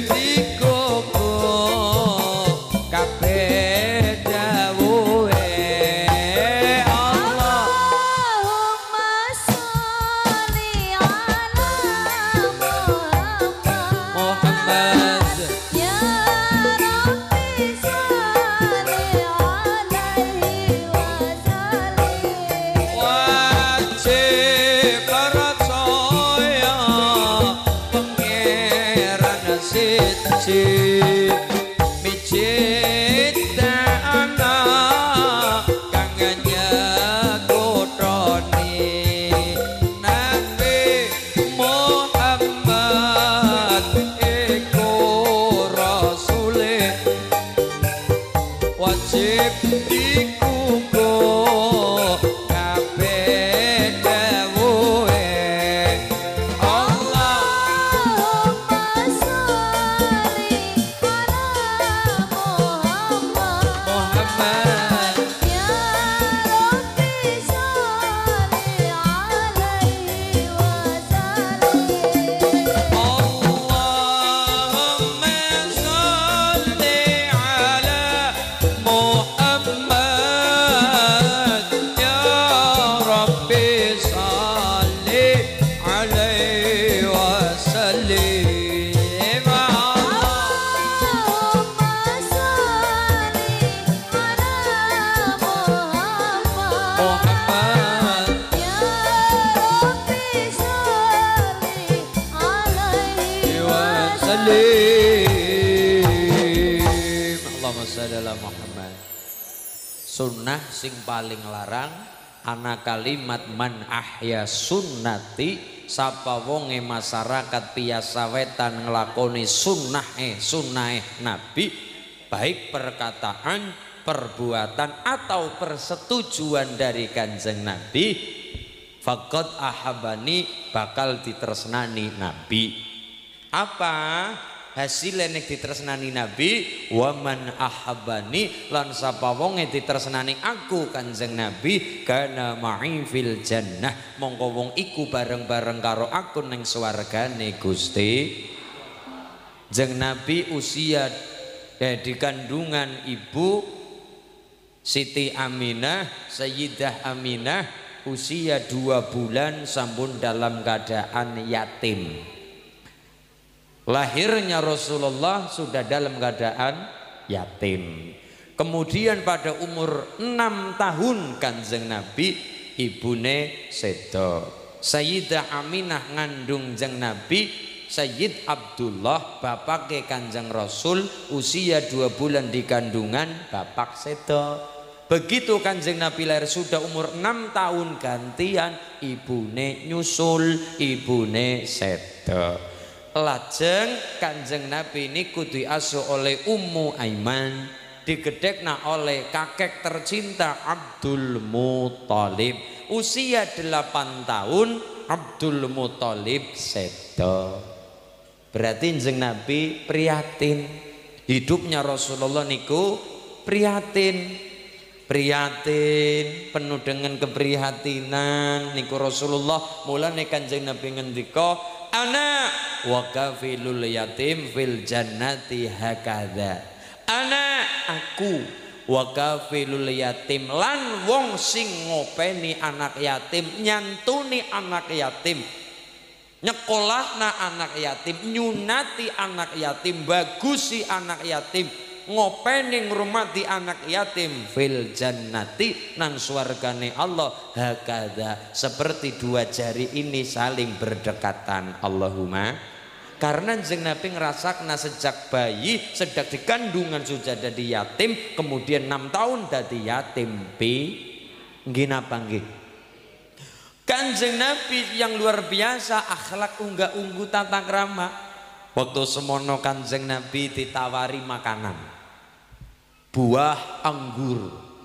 dikoko kabeh dawuhe Sunnah sing paling larang ana kalimat man ahya sunnati sapa wonge masyarakat biasa wetan nglakoni sunnah eh sunnah nabi baik perkataan perbuatan atau persetujuan dari kanjeng nabi faqad ahabani bakal ditresnani nabi apa hasilnya nek ditresnani nabi waman ahabani lan sapa wonge ditresnani aku kanjeng nabi kana ma'i fil jannah mongko wong iku bareng-bareng karo aku ning swargane Gusti. Jeng nabi usia eh, di kandungan ibu Siti Aminah Sayyidah Aminah usia dua bulan sampun dalam keadaan yatim. Lahirnya Rasulullah sudah dalam keadaan yatim. Kemudian pada umur enam tahun kanjeng Nabi ibune sedo. Sayyidah Aminah ngandung jeng Nabi Sayyid Abdullah bapak ke kanjeng Rasul usia dua bulan di kandungan bapak sedo. Begitu kanjeng Nabi lahir sudah umur enam tahun gantian ibune nyusul ibune sedo. Lajeng kanjeng Nabi ini kudu diasuh oleh Ummu Aiman digedhekna oleh kakek tercinta Abdul Muthalib usia delapan tahun Abdul Muthalib sedo. Berarti kanjeng Nabi prihatin hidupnya Rasulullah niku prihatin prihatin penuh dengan keprihatinan niku Rasulullah mulane kanjeng Nabi ngendika ana wa kafilul yatim fil jannati hakadha ana aku wa kafilul yatim lan wong sing ngopeni anak yatim nyantuni anak yatim nyekolahna anak yatim nyunati anak yatim bagusi anak yatim ngopeni ngrumati anak yatim fil jannati nang swargane Allah hakadha seperti dua jari ini saling berdekatan. Allahumma karena jeng Nabi ngerasakna sejak bayi sejak di kandungan sudah jadi yatim kemudian enam tahun jadi yatim pi nggih napa nggih. Kanjeng Nabi yang luar biasa akhlak unggah unggu tata krama waktu semono kanjeng Nabi ditawari makanan buah anggur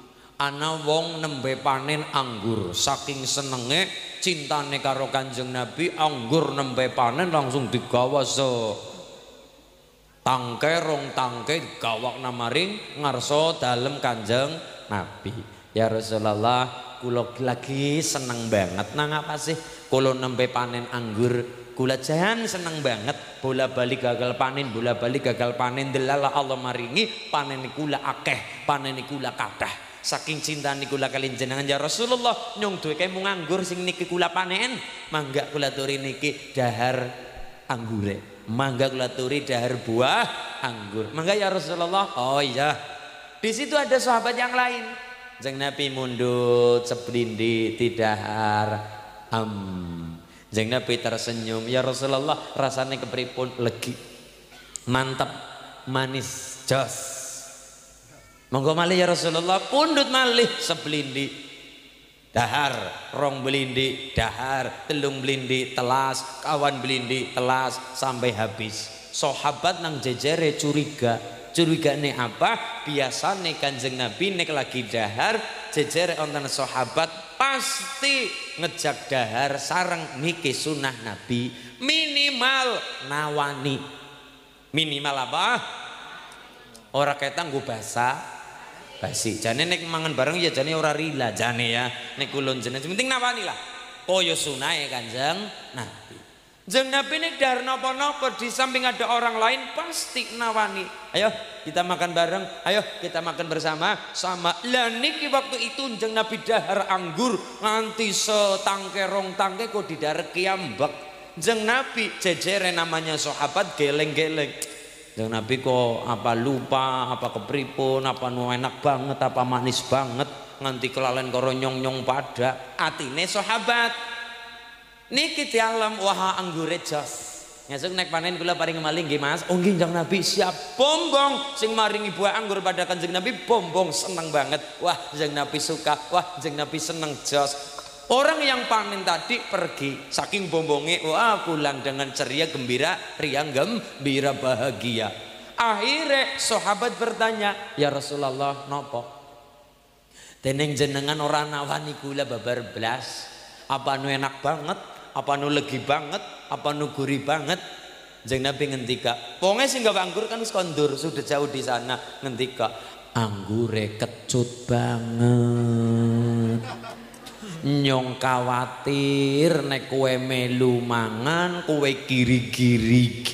ana wong nembe panen anggur, saking senenge cintane karo Kanjeng Nabi, anggur nembe panen langsung digawa se tangke rong tangke gawak namaring ngarso dalem Kanjeng Nabi. Ya Rasulullah, kula lagi seneng banget nang apa sih kula nembe panen anggur, kula jan seneng banget bola bali gagal panen, bola bali gagal panen, delala Allah maringi panen kula akeh, panen kula kathah. Saking cinta niku kula kalian jenengan ya Rasulullah, nyong duwe mung anggur sing niki kula panen, mangga kula turi niki dahar anggure, mangga kula turi dahar buah anggur, mangga ya Rasulullah. Oh iya, di situ ada sahabat yang lain. Jeng Nabi mundut seblindi tidahar, am. Jeng Nabi tersenyum, ya Rasulullah rasanya kepripun? Legi, mantap, manis, jos. Monggo malih ya Rasulullah, pundut malih seblindi dahar, rong belindi dahar, telung belindi telas, kawan belindi telas sampai habis. Sahabat nang jejere curiga, curiga nih apa? Biasane Kanjeng Nabi nek lagi dahar jejere onten sahabat pasti ngejak dahar sareng niki sunah Nabi, minimal nawani. Minimal apa? Ora ketang nggo basa basi. Jane nek mangan bareng ya jane ora rila jane ya. Nek kulon jane penting nawani lah. Kaya sunahe Kanjeng Nabi. Jeng Nabi ini dar napa-napa di samping ada orang lain pasti nawani. Ayo kita makan bareng, ayo kita makan bersama sama. Lah niki waktu itu Jeng Nabi dahar anggur nganti setangke rong tangke kok didar kiambek. Jeng Nabi jejere namanya sahabat geleng-geleng. Jeng Nabi kok apa lupa, apa kepripun, apa nu enak banget, apa manis banget, nganti kelalen karo nyong-nyong pada atine sahabat. Niki dialam wah anggure jos. Ngesuk nek panen kula paring maling nggih Mas. Oh nggih Jeng Nabi siap. Bombong sing maringi buah anggur pada Kanjeng Nabi bombong seneng banget. Wah Jeng Nabi suka, wah Jeng Nabi seneng jos. Orang yang panen tadi pergi, saking bombongnya, wah pulang dengan ceria, gembira, riang, gembira, bahagia. Akhirnya sahabat bertanya, ya Rasulullah, nopo? Teneng jenengan orang nawani kula babar belas, apa nu enak banget, apa nu legi banget, apa nu gurih banget. Jeng Nabi ngendika, pokoknya sih nggak anggur kan kondur, sudah jauh di sana. Ngendika, anggure kecut banget. Nyong khawatir nek kowe melu mangan kowe giri-giri,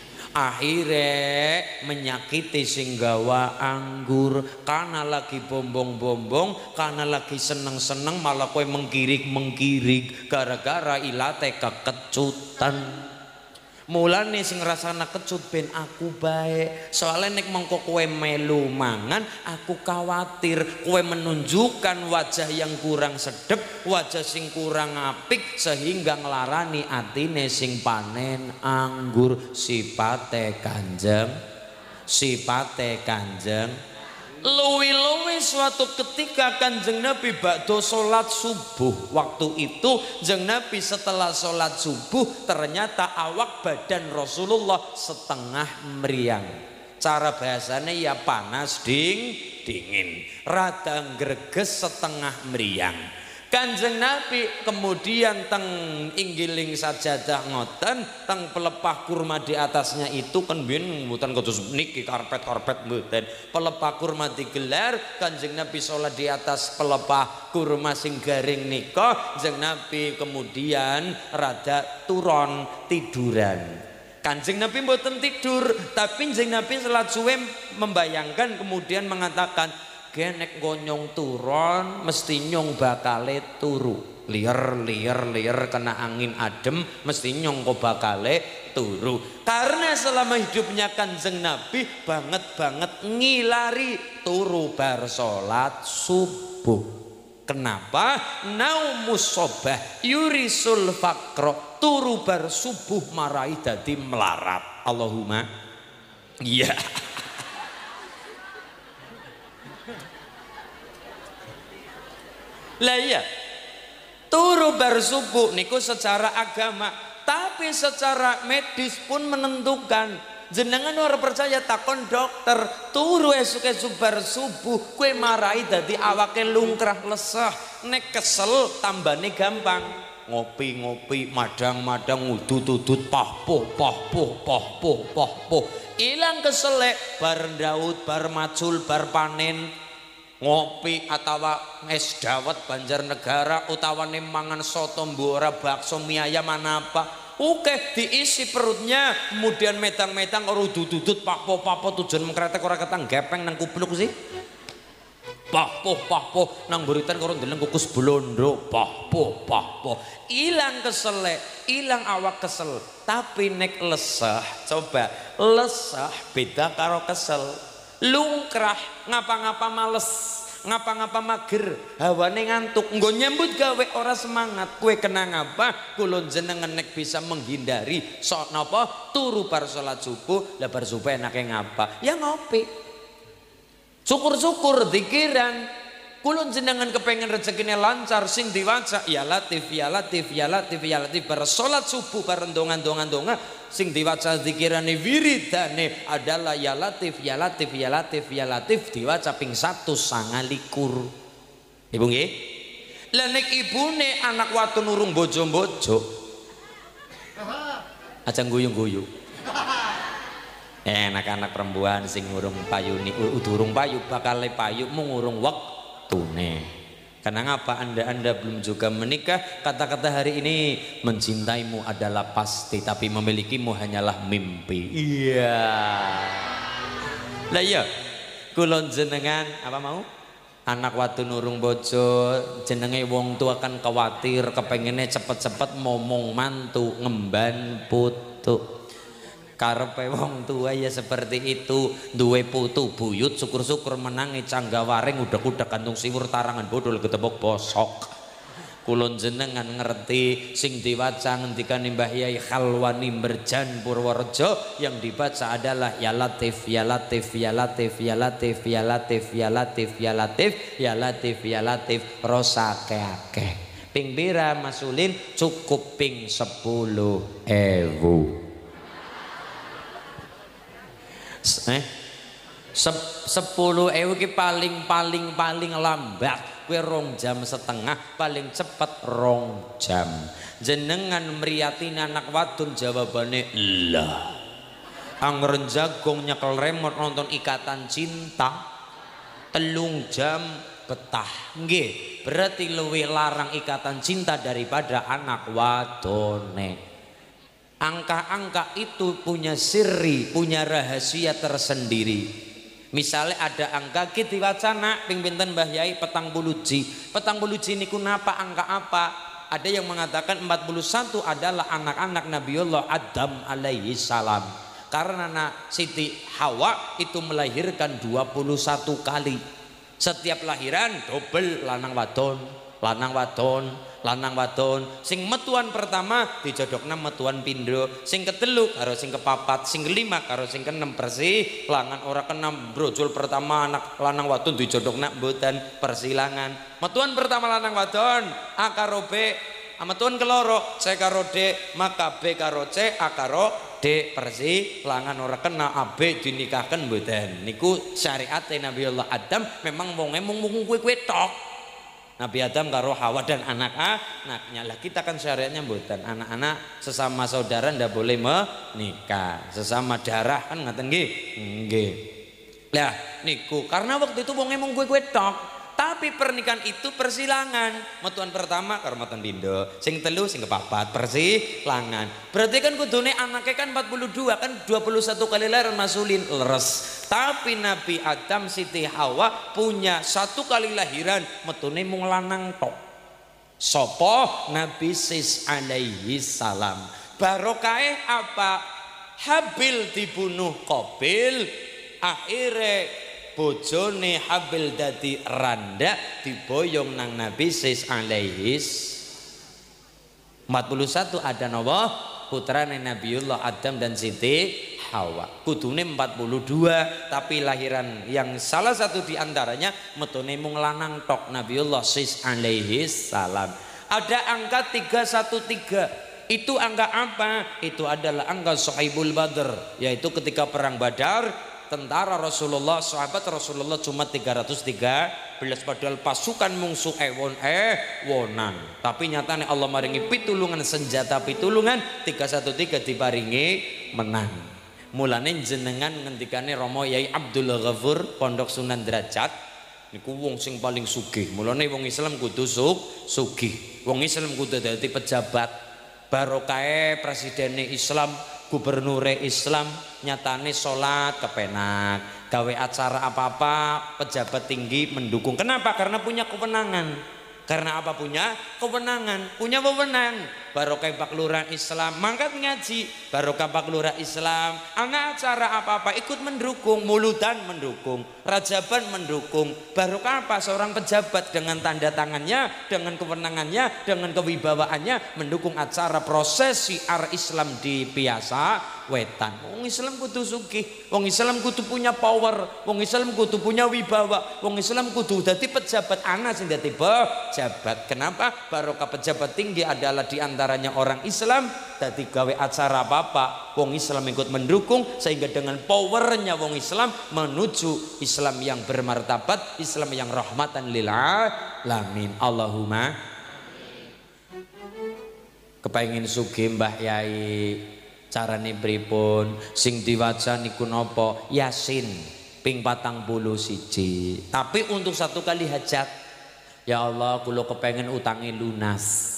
akhirnya menyakiti sing gawa anggur. Karena lagi bombong-bombong, karena lagi seneng-seneng malah kowe mengkirik-mengkirik gara-gara ilate kekecutan. Mulane sing rasana kecut ben aku baik, soalnya nek mengko kowe melu mangan aku khawatir kowe menunjukkan wajah yang kurang sedep, wajah sing kurang apik sehingga ngelarani atine sing panen anggur. Sipate Kanjeng, sipate Kanjeng. Luwi-luwi suatu ketika Kanjeng Nabi bakdo sholat subuh. Waktu itu Jeng Nabi setelah sholat subuh ternyata awak badan Rasulullah setengah meriang. Cara bahasanya ya panas ding dingin, rada greges setengah meriang. Kanjeng Nabi kemudian teng inggiling sajadah ngoten, teng pelepah kurma di atasnya itu kan biyen mboten kados niki karpet-karpet mboten. Pelepah kurma digelar, Kanjeng Nabi sholat di atas pelepah kurma sing garing nika. Kanjeng Nabi kemudian rada turon tiduran. Kanjeng Nabi mboten tidur, tapi Kanjeng Nabi salat suwe membayangkan kemudian mengatakan, genek gonyong turon mesti nyong bakale turu. Liar liar liar kena angin adem mesti nyong kok bakale turu. Karena selama hidupnya Kanjeng Nabi banget banget ngilari turu bar salat subuh. Kenapa? Naumus sobah yurisul fakro, turu bar subuh marai dadi melarat. Allahumma iya. Lah iya, turu bar subuh niku secara agama, tapi secara medis pun menentukan. Jenengan ora percaya takon dokter, turu esuk-esuk bar subuh kue marai dadi awake lungkrah lesah, nek kesel tambane gampang. Ngopi-ngopi, madang-madang, udut-udut, pahpuh, pahpuh, pahpuh, pahpuh. Ilang keselek bar Daud, bar macul, bar panen. Ngopi atawa es dawet Banjarnegara utawane mangan soto mbora bakso mie ayam mana apa. Oke, diisi perutnya, kemudian metang-metang orang dudut-dudut papo-papo tujuan mengkretek orang ketang gepeng nang kubluk sih. Papo-papo nang buritan orang deleng kukus blondo, papo-papo. Ilang keselek, ilang awak kesel. Tapi nek lesah, coba lesah beda karo kesel. Lungkrah, ngapa-ngapa males. Ngapa-ngapa mager, hawane ngantuk, nggo nyambut gawe ora semangat. Kue kena ngapa? Kulon jenengan nek bisa menghindari sok napa turu bar salat subuh, lah bar subuh enake ngapa? Ya ngopi. Syukur-syukur zikiran. Kulon jenengan kepengen rezekine lancar sing diwaca ya Latif ya Latif ya Latif ya Latif bar salat subuh bar ndonga-ndonga ndonga sing diwaca zikirane wiridane adalah ya Latif ya Latif ya Latif ya Latif diwaca ping satu sangalikur. Ibu nggih? Lah nek ibune anak watu nurung bojo-bojo. Aja guyu-guyu. Eh anak-anak perempuan sing urung payuni urung payu bakal payu mung urung wek tune. Karena ngapa anda-anda belum juga menikah? Kata-kata hari ini mencintaimu adalah pasti, tapi memilikimu hanyalah mimpi. Iya. Lah iya, kulon jenengan apa mau? Anak watu nurung bojo, jenenge wong tua kan khawatir, kepengennya cepet-cepet momong mantu ngemban putu. Karepe wong tua ya seperti itu, duwe putu buyut syukur-syukur menangi canggawaring udak-udak kantung siwur tarangan bodol ketebok bosok. Kulon jenengan ngerti sing diwaca ngendikane Mbah Yai Khalwani Merjan Purworejo yang dibaca adalah ya Latif ya Latif ya Latif ya Latif ya Latif ya Latif ya Latif ya Latif ya Latif rosa akeh. Ping pira Mas Ulin? Cukup ping sepuluh ewu. Eh sepuluh ewu ki paling paling paling lambat kue rong jam setengah, paling cepet rong jam. Jenengan meriatin anak wadon jawabane lah. Angren jagung nyekel remote nonton Ikatan Cinta telung jam betah. Nggih, berarti luwih larang Ikatan Cinta daripada anak wadone. Angka-angka itu punya siri, punya rahasia tersendiri. Misalnya ada angka kita wacana ping pinten Mbah Yai petang puluh ji. Petang puluh ji niku napa angka apa? Ada yang mengatakan empat puluh satu adalah anak-anak Nabiullah Adam alaihi salam. Karena Siti Hawa itu melahirkan dua puluh satu kali. Setiap lahiran double lanang wadon, lanang wadon, lanang wadon. Sing metuan pertama dijodokna metuan pindho, sing ketelu karo sing kepapat, sing kelima karo sing keenem bersih langan ora keenam brojol pertama anak lanang wadon dijodokna mboten persilangan. Metuan pertama lanang wadon A karo B, metuan keloro C karo D, maka B karo C, A karo D persi langan ora kena A B dinikahkan mboten. Niku syariate Nabiullah Adam memang wonge mung mung kuwe-kuwe tok. Nabi Adam karo Hawa dan anak-anaknya. Lah kita kan syariatnya mboten. Anak-anak sesama saudara ndak boleh menikah. Sesama darah kan ngaten nggih. Nggih. Lah niku karena waktu itu wong emong kuwe-kuwe tok. Tapi pernikahan itu persilangan. Metuan pertama karo metuan pindho, sing telu sing kepapat persilangan. Berarti kan kudune anaknya kan empat puluh dua, kan dua puluh satu kali lahir masulin leres. Tapi Nabi Adam Siti Hawa punya satu kali lahiran metune mung lanang tok. Sopo? Nabi Sis alaihi salam. Barokahe apa? Habil dibunuh Qabil, akhirnya bojone Habil dadi randa diboyong nang Nabi Sis alaihi empat puluh satu ada napa putrane Nabiullah Adam dan Siti Hawa. Kudune empat puluh dua tapi lahiran yang salah satu diantaranya metune mung lanang tok Nabiullah Sis alaihi salam. Ada angka tiga satu tiga. Itu angka apa? Itu adalah angka Sahibul Badr, yaitu ketika perang Badar, tentara Rasulullah, sahabat Rasulullah cuma tiga ratus tiga belas, padahal pasukan mungsuh ewon eh wonan. Tapi nyatanya Allah maringi pitulungan, senjata pitulungan, tiga satu tiga diparingi menang. Mulane jenengan ngendikane Romo Yai Abdul Ghafur Pondok Sunan Derajat niku wong sing paling sugih. Mulane wong Islam kudu sug sugih. Wong Islam kudu dadi pejabat. Barokahe presidene Islam, gubernure Islam, nyatane sholat kepenak, gawe acara apa-apa pejabat tinggi mendukung. Kenapa? Karena punya kewenangan. Karena apa? Punya kewenangan, punya wewenang. Barokah Pak Lurah Islam mangkat ngaji, barokah Pak Lurah Islam ana acara apa-apa ikut mendukung, mulutan mendukung, rajaban mendukung. Barokah apa? Seorang pejabat dengan tanda tangannya, dengan kewenangannya, dengan kewibawaannya mendukung acara prosesi ar Islam di Piasa Wetan. Wong Islam kudu sugih, wong Islam kudu punya power, wong Islam kudu punya wibawa, wong Islam kudu dadi pejabat, ana sing dadi pejabat. Kenapa? Barokah pejabat tinggi adalah diantaranya orang Islam, dadi gawe acara apa-apa wong Islam ikut mendukung, sehingga dengan powernya wong Islam menuju Islam yang bermartabat, Islam yang rahmatan lil alamin. Allahumma kepengin sugih Mbah Yai, carane pripun? Sing diwaca niku napa? Yasin ping patang puluh siji. Tapi untuk satu kali hajat. Ya Allah, kula kepengen utangi lunas.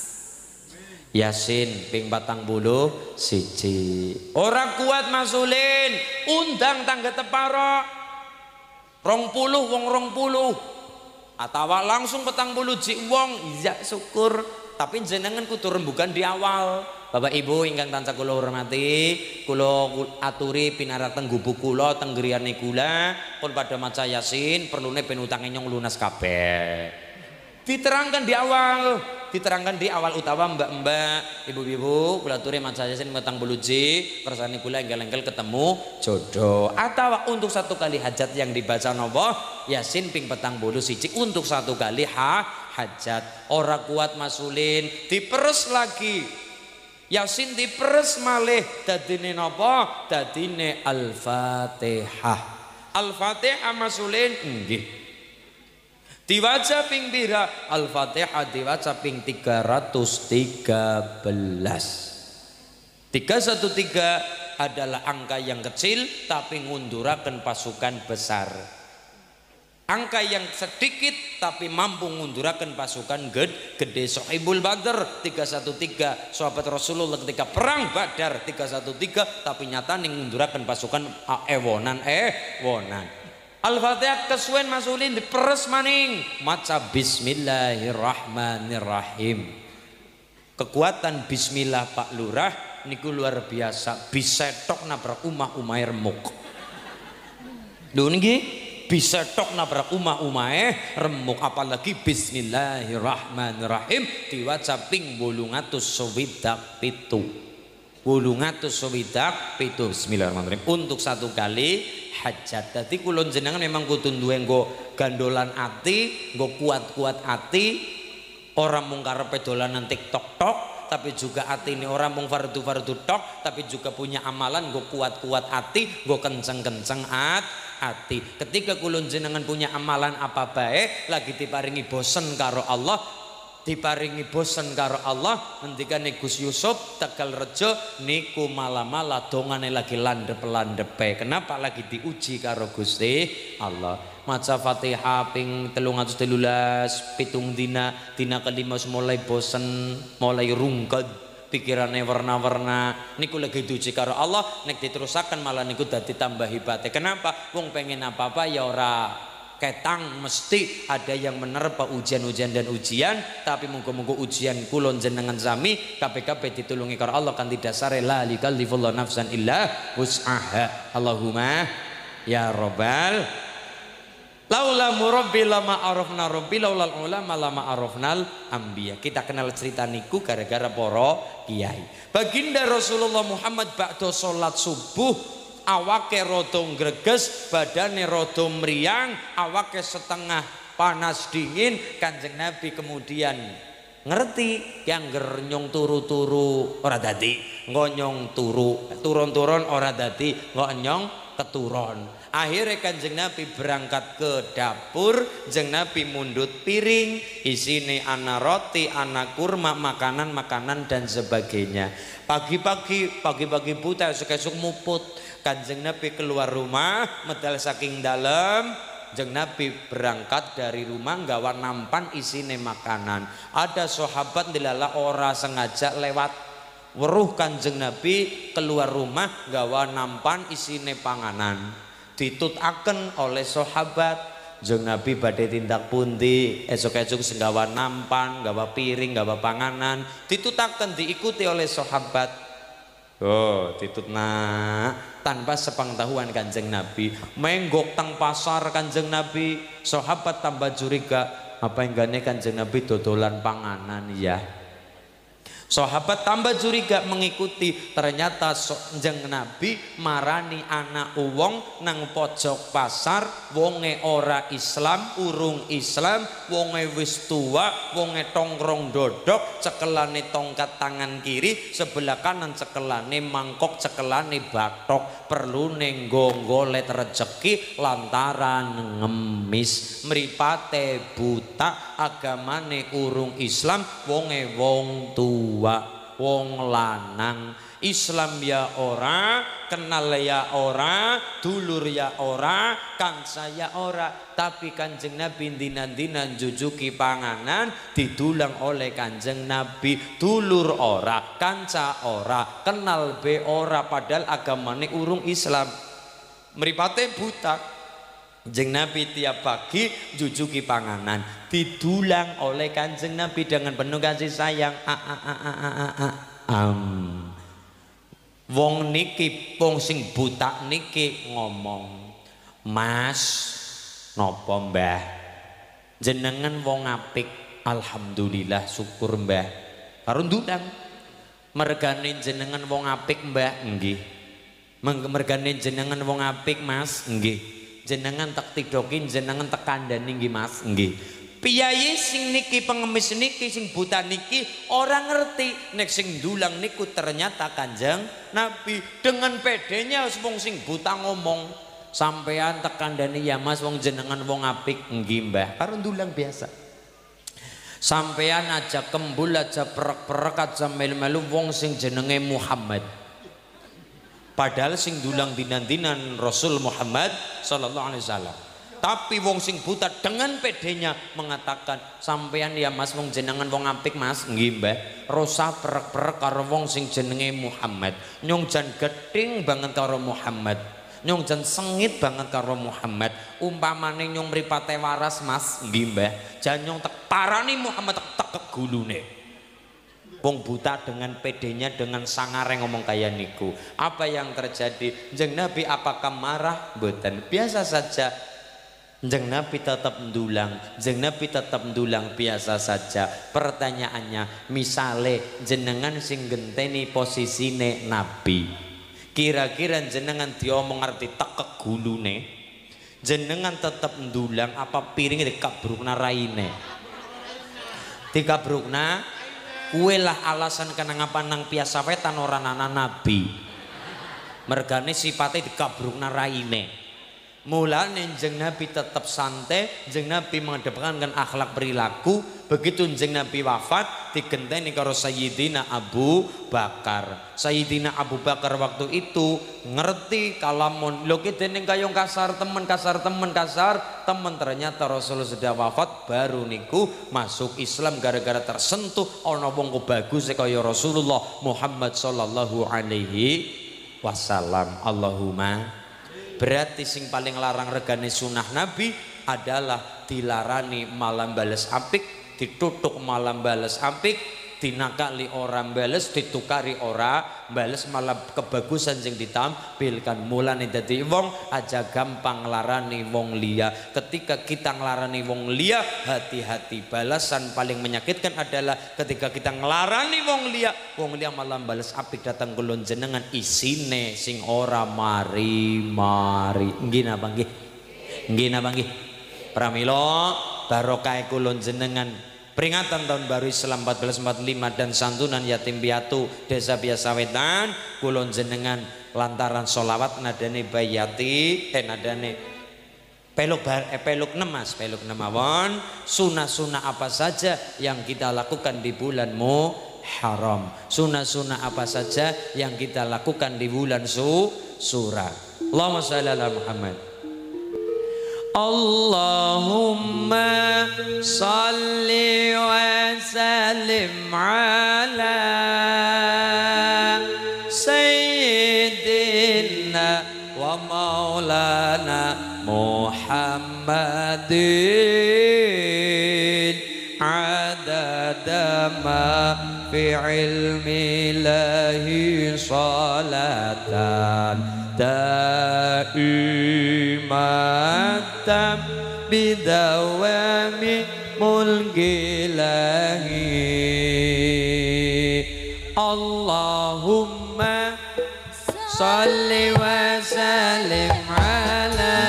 Yasin ping patang puluh siji. Ora kuat masulin, undang tangga teparo. Rong puluh wong rong puluh. Atawa langsung petang puluh ji wong, iya syukur. Tapi jenengan kudu rembugan di awal. Bapak Ibu ingkang tansah kula hormati, kula aturi pinarateng gubuk kula teng griyane kula pun pada maca Yasin, perlune ben utange nyong lunas kabeh. Diterangkan di awal, diterangkan di awal utawa mbak-mbak, ibu-ibu kula aturi maca Yasin petang puluh ji, kersane kula enggal-enggal ketemu jodoh. Atau untuk satu kali hajat yang dibaca napa? Yasin ping petang puluh siji untuk satu kali ha hajat. Ora kuat masulin, diperes lagi. Yasin diperes malih dadine napa? Dadine Al-Fatihah. Al-Fatihah masulin nggih. Diwaca ping pira? Al-Fatihah diwaca ping tiga ratus tiga belas. tiga satu tiga adalah angka yang kecil tapi ngunduraken pasukan besar. Angka yang sedikit tapi mampu ngunduraken pasukan gede, gede. Sahibul Badr tiga satu tiga, sahabat Rasulullah ketika perang Badar tiga satu tiga, tapi nyata ning ngunduraken pasukan ewonan eh wonan. Al-Fatihah kesuwen masulin diperes maning maca bismillahirrahmanirrahim. Kekuatan bismillah Pak Lurah niku luar biasa, bisa tok nabrak umah umai remuk. Lho niki bisa tok nabrak umah umahe remuk, apalagi bismillahirrahmanirrahim diwaca ping wolung atus swidak pitu. wolung atus swidak pitu. Bismillahirrahmanirrahim untuk satu kali hajat. Dadi kula jenengan memang kudu duwe nggo gandolan ati, nggo kuat-kuat ati, ora mung karepe dolanan TikTok tok, tapi juga ati ini orang mung fardu-fardu tok, tapi juga punya amalan nggo kuat-kuat ati, nggo kenceng-kenceng at ati. Ketika kula jenengan punya amalan apa bae, lagi diparingi bosen karo Allah, diparingi bosen karo Allah, ngendikane Gus Yusuf Tegal Rejo niku malah-malah dongane lagi landep-landepe. Kenapa? Lagi diuji karo Gusti Allah. Maca Fatihah ping telung atus telulas pitung dina, dina kelima mulai bosen, mulai rungked, pikirannya warna-warna, niku lagi diuji karo Allah, nek diterusakan malah niku dadi tambah hebatnya. Kenapa? Wong pengen apa-apa ya ora ketang, mesti ada yang menerpa ujian-ujian dan ujian. Tapi monggo-monggo ujian kulon jenengan sami kabeh-kabeh ditulungi karo Allah kan didasare la likallifullahu nafsan illa wus'aha. Allahumma ya robbal laula murabbi lama arafna rabbi laulal ulama lama arafnal anbiya. Kita kenal cerita niku gara-gara para kiai. Baginda Rasulullah Muhammad ba'da salat subuh awake rada greges, badane rada mriyang, awake setengah panas dingin. Kanjeng Nabi kemudian ngerti yang nyong turu-turu ora dadi ngonyong turu turun-turun ora dadi ngonyong keturun. Akhirnya Kanjeng Nabi berangkat ke dapur, Kanjeng Nabi mundut piring isine ana roti, ana kurma, makanan-makanan dan sebagainya. Pagi-pagi pagi-pagi buta esuk-esuk muput Kanjeng Nabi keluar rumah medal saking dalam. Kanjeng Nabi berangkat dari rumah nggawa nampan isine makanan. Ada sahabat dilala ora sengaja lewat weruh Kanjeng Nabi keluar rumah nggawa nampan isine panganan. Ditutaken oleh sahabat. Kanjeng Nabi badhe tindak pundi esuk-esuk nggawa nampan, nggawa piring, nggawa panganan. Ditutaken diikuti oleh sahabat. Oh, ditutna tanpa sepengetahuan Kanjeng Nabi. Menggok tang pasar Kanjeng Nabi, sahabat tambah curiga, apa yang gane Kanjeng Nabi dodolan panganan ya. Sahabat tambah curiga mengikuti, ternyata Kanjeng Nabi marani anak uwong nang pojok pasar, wonge ora Islam, urung Islam, wonge wis tua, wonge tongkrong dodok, cekelane tongkat tangan kiri, sebelah kanan cekelane mangkok, cekelane bathok, perlu nenggo golet rejeki lantaran ngemis, mripate buta, agamane urung Islam, wonge wong tua. Wong lanang Islam ya ora, kenal ya ora, dulur ya ora, kanca ya ora. Tapi Kanjeng Nabi dinan-dinan jujuki panganan didulang oleh Kanjeng Nabi. Dulur ora, kanca ora, kenal be ora, padahal agamane urung Islam. Mripate buta. Kanjeng Nabi tiap pagi jujuki panganan didulang oleh Kanjeng Nabi dengan penuh kasih sayang. A -a -a -a -a -a -a. Um. Wong niki wong sing buta niki ngomong, "Mas, nopo Mbah? Jenengan wong apik, alhamdulillah syukur Mbah." Karo ndudang, "Mergane jenengan wong apik Mbah?" "Nggih." "Mergane jenengan wong apik Mas?" "Nggih." "Jenengan tak tidokin, jenengan tak kandhani nggih Mas?" "Nggih." Piyayi sing niki pengemis niki sing buta niki orang ngerti nek sing dulang niku ternyata Kanjeng Nabi. Dengan pedenya wong sing buta ngomong, "Sampean tak kandhani ya Mas, wong jenengan wong apik." "Nggih Mbah." Karo dulang biasa. Sampean aja kembul aja perek-perek aja melu-melu wong sing jenenge Muhammad. Padahal sing dulang dinan-dinan Rasul Muhammad sallallahu alaihi wasallam. Tapi wong sing buta dengan pedenya mengatakan, "Sampean ya Mas wong jenengan wong apik Mas." "Nggih Mbah." Rosa perek-perek karo wong sing jenenge Muhammad. Nyong jan gething banget karo Muhammad. Nyong jan sengit banget karo Muhammad. Umpamane nyong mripate waras Mas. "Nggih Mbah." Jan nyong tek parani Muhammad tek tekek gulune. Wong buta dengan pedenya dengan sangare ngomong kayak niku. Apa yang terjadi? Kanjeng Nabi apakah marah? Mboten, biasa saja. Kanjeng Nabi tetap mendulang, Kanjeng Nabi tetap mendulang biasa saja. Pertanyaannya, misale jenengan sing genteni posisine Nabi, kira-kira jenengan diomong arti tekek gulune, jenengan tetap mendulang apa piringnya dikabrukna raine? Dikabrukna, kue lah alasan kenapa nang biasa wetan orang anak Nabi. Mergane sifatnya dikabrukna raine. Mulane Kanjeng Nabi tetap santai, Kanjeng Nabi mengedepankan akhlak perilaku. Begitu Kanjeng Nabi wafat digenteni karo Sayyidina Abu Bakar. Sayyidina Abu Bakar waktu itu ngerti kalamun lho ki dening kayong kasar temen kasar temen kasar temen, ternyata Rasul sudah wafat baru niku masuk Islam gara-gara tersentuh ana wong bagus kaya Rasulullah Muhammad sallallahu alaihi wasallam. Allahumma. Berarti sing paling larang regane sunah Nabi adalah dilarani malam bales apik, ditutuk malam bales apik, dinakali orang bales, ditukari ora bales, malah kebagusan sing ditampilkan. Mulane dadi wong aja gampang larani wong liya. Ketika kita nglarani wong liya, hati-hati. Balasan paling menyakitkan adalah ketika kita nglarani wong liya, wong liya malah bales apik datang kulon jenengan isine sing ora mari-mari. Nggih napa nggih? Nggih napa nggih? Pramila barokah kulon jenengan peringatan tahun baru Islam seribu empat ratus empat puluh lima dan santunan yatim piatu Desa Biasa Wetan kulon jenengan lantaran solawat nadane bayati eh nadane peluk eh, peluk enam mas peluk enam awon sunah-sunah apa saja yang kita lakukan di bulan Muharram, sunah-sunah apa saja yang kita lakukan di bulan su surah. Allahumma shalli ala Muhammad. Allahumma salli wa sallim ala sayyidina wa maulana Muhammadin adada ma fi ilmi lahi salatan daimatan bidawami mulkilahi. Allahumma salli wa sallim ala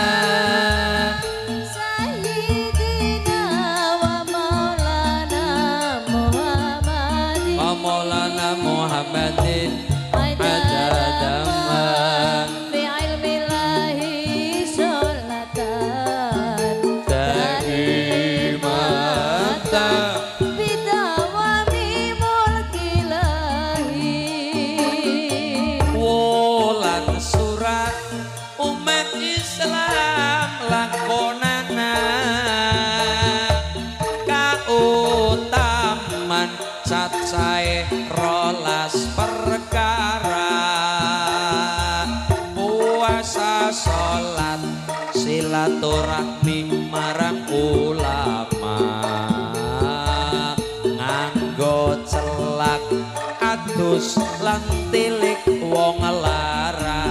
sayyidina wa maulana Muhammadin wa maulana Muhammadin adada ma fi ilmillahi sholatan daimatan bidawami mulkilahi. wulan surat umat Islam lakonana kautaman cacahe rolas perkara puasa salat silaturahmi marang ulama nganggo celak adus lan tilik wong lara.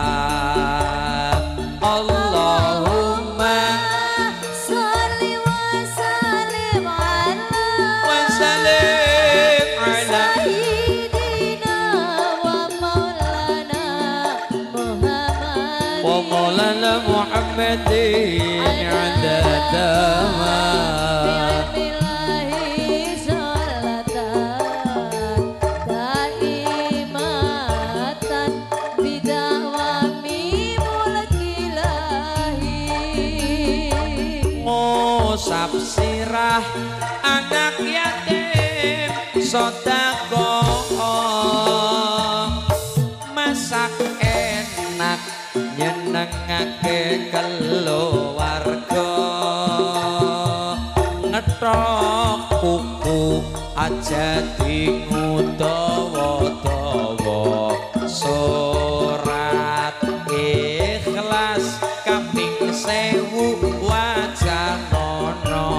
Allahumma Salli wa sallim ala wa sallim ala sayyidina wa maulana Muhammadin wa maulana Muhammadin adada ma fi ilmillahi sholatan daimatan bidawami mulkilahi. ngusap sirah anak yatim sedekah masak enak nyenengake keluarga ngethok kuku aja dingudawa-dawa surat ikhlas kaping sewu wajanono.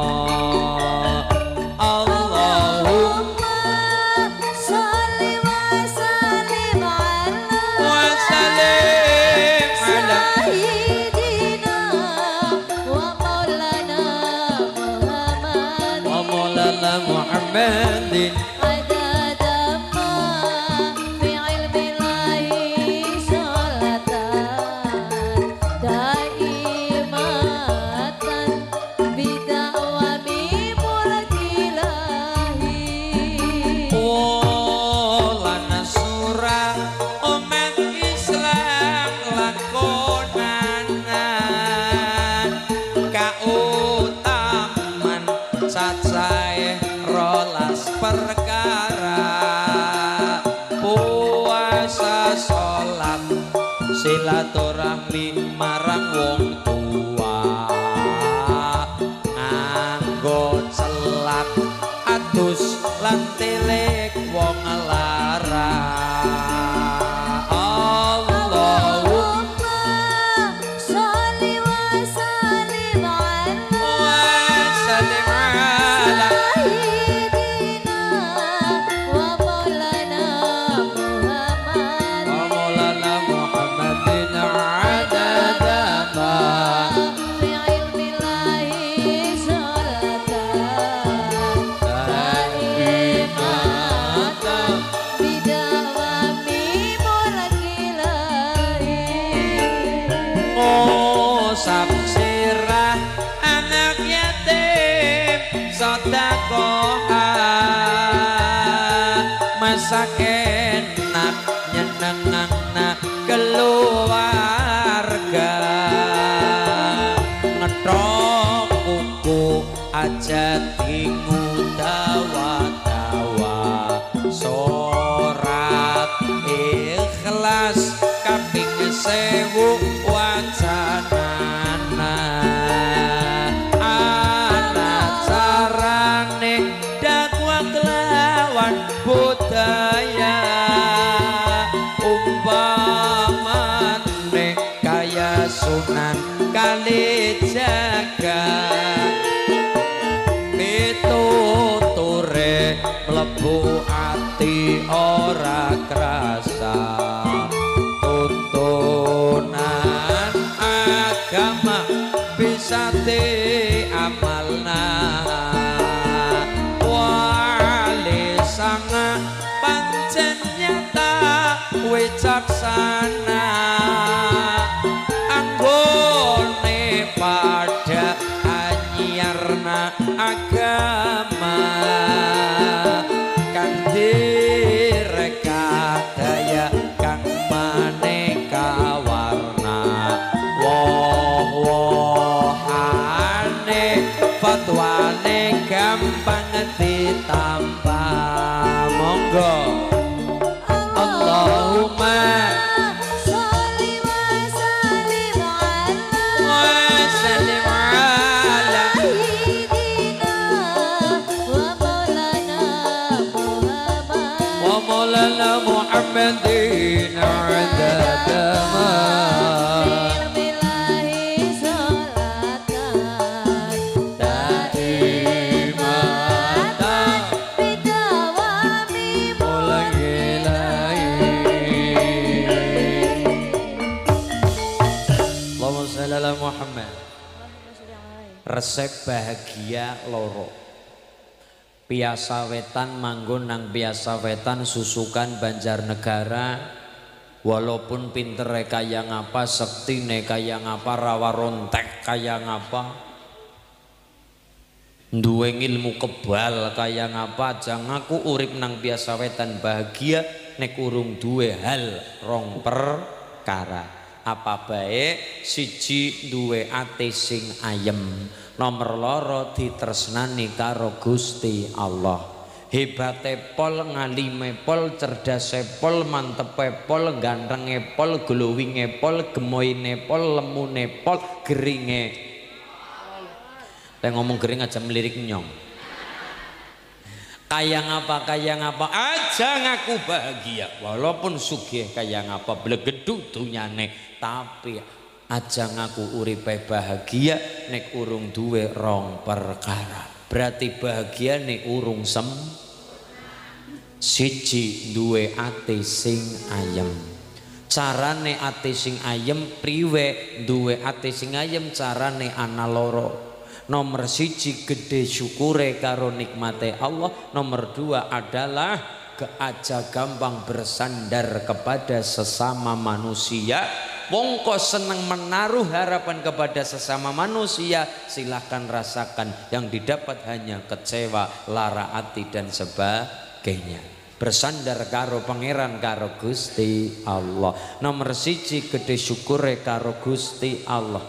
Allahumma Salli wa sallim ala wa sallim ala sayyidina wa maulana Muhammadin wa maulana Muhammadin adada ma fi ilmillahi sholatan daimatan bidawami mulkilahi. Wulan surah umat Islam lakonanan kautaman cacahe rolas perkara puasa salat silaturahmi marang wong tua nganggo celak adus lan tilik wong lara. Allahumma Salli wa sallim ala wa sallim ala sayyidina wa maulana Muhammadin wa maulana Muhammadin adada ma sak enak nyenengna keluarga ngethok kuku aja tingu dawa-dawa sorat ikhlas kaping sewu wacanana ana carane dakwah kelawan budaya umpamane kaya Sunan Kalijaga pituture mlebu ati ora krasa tuntunan agama bisa diamalna wali sanga pancen nyata wicaksana anggone pada anyarna agama kang direkadaya kang maneka warna woh-wohane fatwane gampang ditambah monggo Allahumma sholli wa sallim ala wa sallim ala sayyidina wa maulana Muhammad wa maulana Muhammadin adada ma billahi sholatan daimatan bidawami Allahumma sholli ala Muhammad. Resep bahagia loro. Piasa Wetan manggon nang Piasa Wetan susukan Banjarnegara. Walaupun pintere kaya ngapa, sektine kaya ngapa, rawa rontek kaya ngapa, duwe ilmu kebal kaya ngapa, aja ngaku urip nang Piasa Wetan bahagia nek urung duwe hal rong perkara. Apa bae siji duwe ati sing ayem, nomor loro ditresnani karo Gusti Allah. Hebate pol, ngalime pol, cerdase pol, mantepe pol, gantenge pol, glowinge pol, gemoine pol, lemune pol, geringe. Saya ngomong gering aja melirik nyong. Kaya ngapa, kaya ngapa aja ngaku bahagia. Walaupun sugih kaya ngapa blegeduk dunyane, tapi aja ngaku uripe bahagia nek urung duwe rong perkara. Berarti bahagia nek urung sem. Siji duwe ati sing ayem. Carane ati sing ayem priwe? Duwe ati sing ayem carane ana loro. Nomor siji gede syukure karo nikmate Allah. Nomor dua adalah keaja gampang bersandar kepada sesama manusia. Wong kok seneng menaruh harapan kepada sesama manusia, silahkan rasakan. Yang didapat hanya kecewa, lara hati dan sebagainya. Bersandar karo pangeran karo Gusti Allah. Nomor siji gede syukure karo Gusti Allah.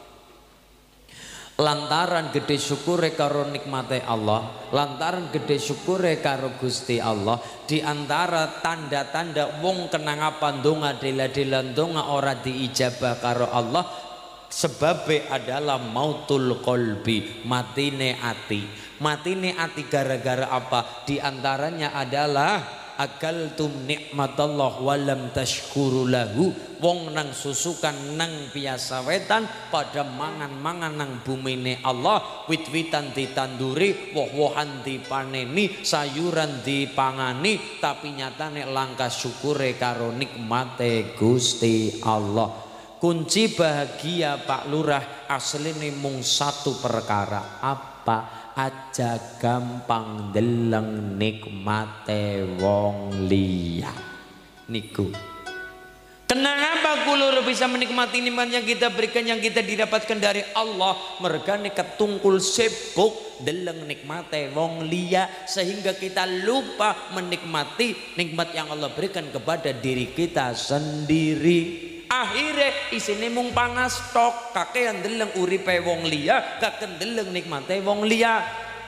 Lantaran gede syukure karo nikmate Allah, lantaran gede syukure karo Gusti Allah, di antara tanda-tanda wong kenangapan donga dela-dela donga ora diijabah karo Allah, sebabe adalah mautul qalbi, matine ati. Matine ati gara-gara apa? Di antaranya adalah akaltum nikmatallah walam tashkuru lahu. Wong nang susukan nang Piasa Wetan pada mangan-mangan nang bumine Allah, wit-witan ditanduri, woh-wohan dipaneni, sayuran dipangani, tapi nyatane langkah syukure karo nikmate Gusti Allah. Kunci bahagia Pak Lurah asline mung satu perkara. Apa? Aja gampang deleng nikmate wong liya niku. Kenapa Kenapa kulur bisa menikmati nikmat yang kita berikan, yang kita didapatkan dari Allah? Mergane ketungkul sibuk deleng nikmate wong liya, sehingga kita lupa menikmati nikmat yang Allah berikan kepada diri kita sendiri. Akhirnya isine mung panas tok, kakean deleng uripe wong liya, kaken deleng nikmate wong liya.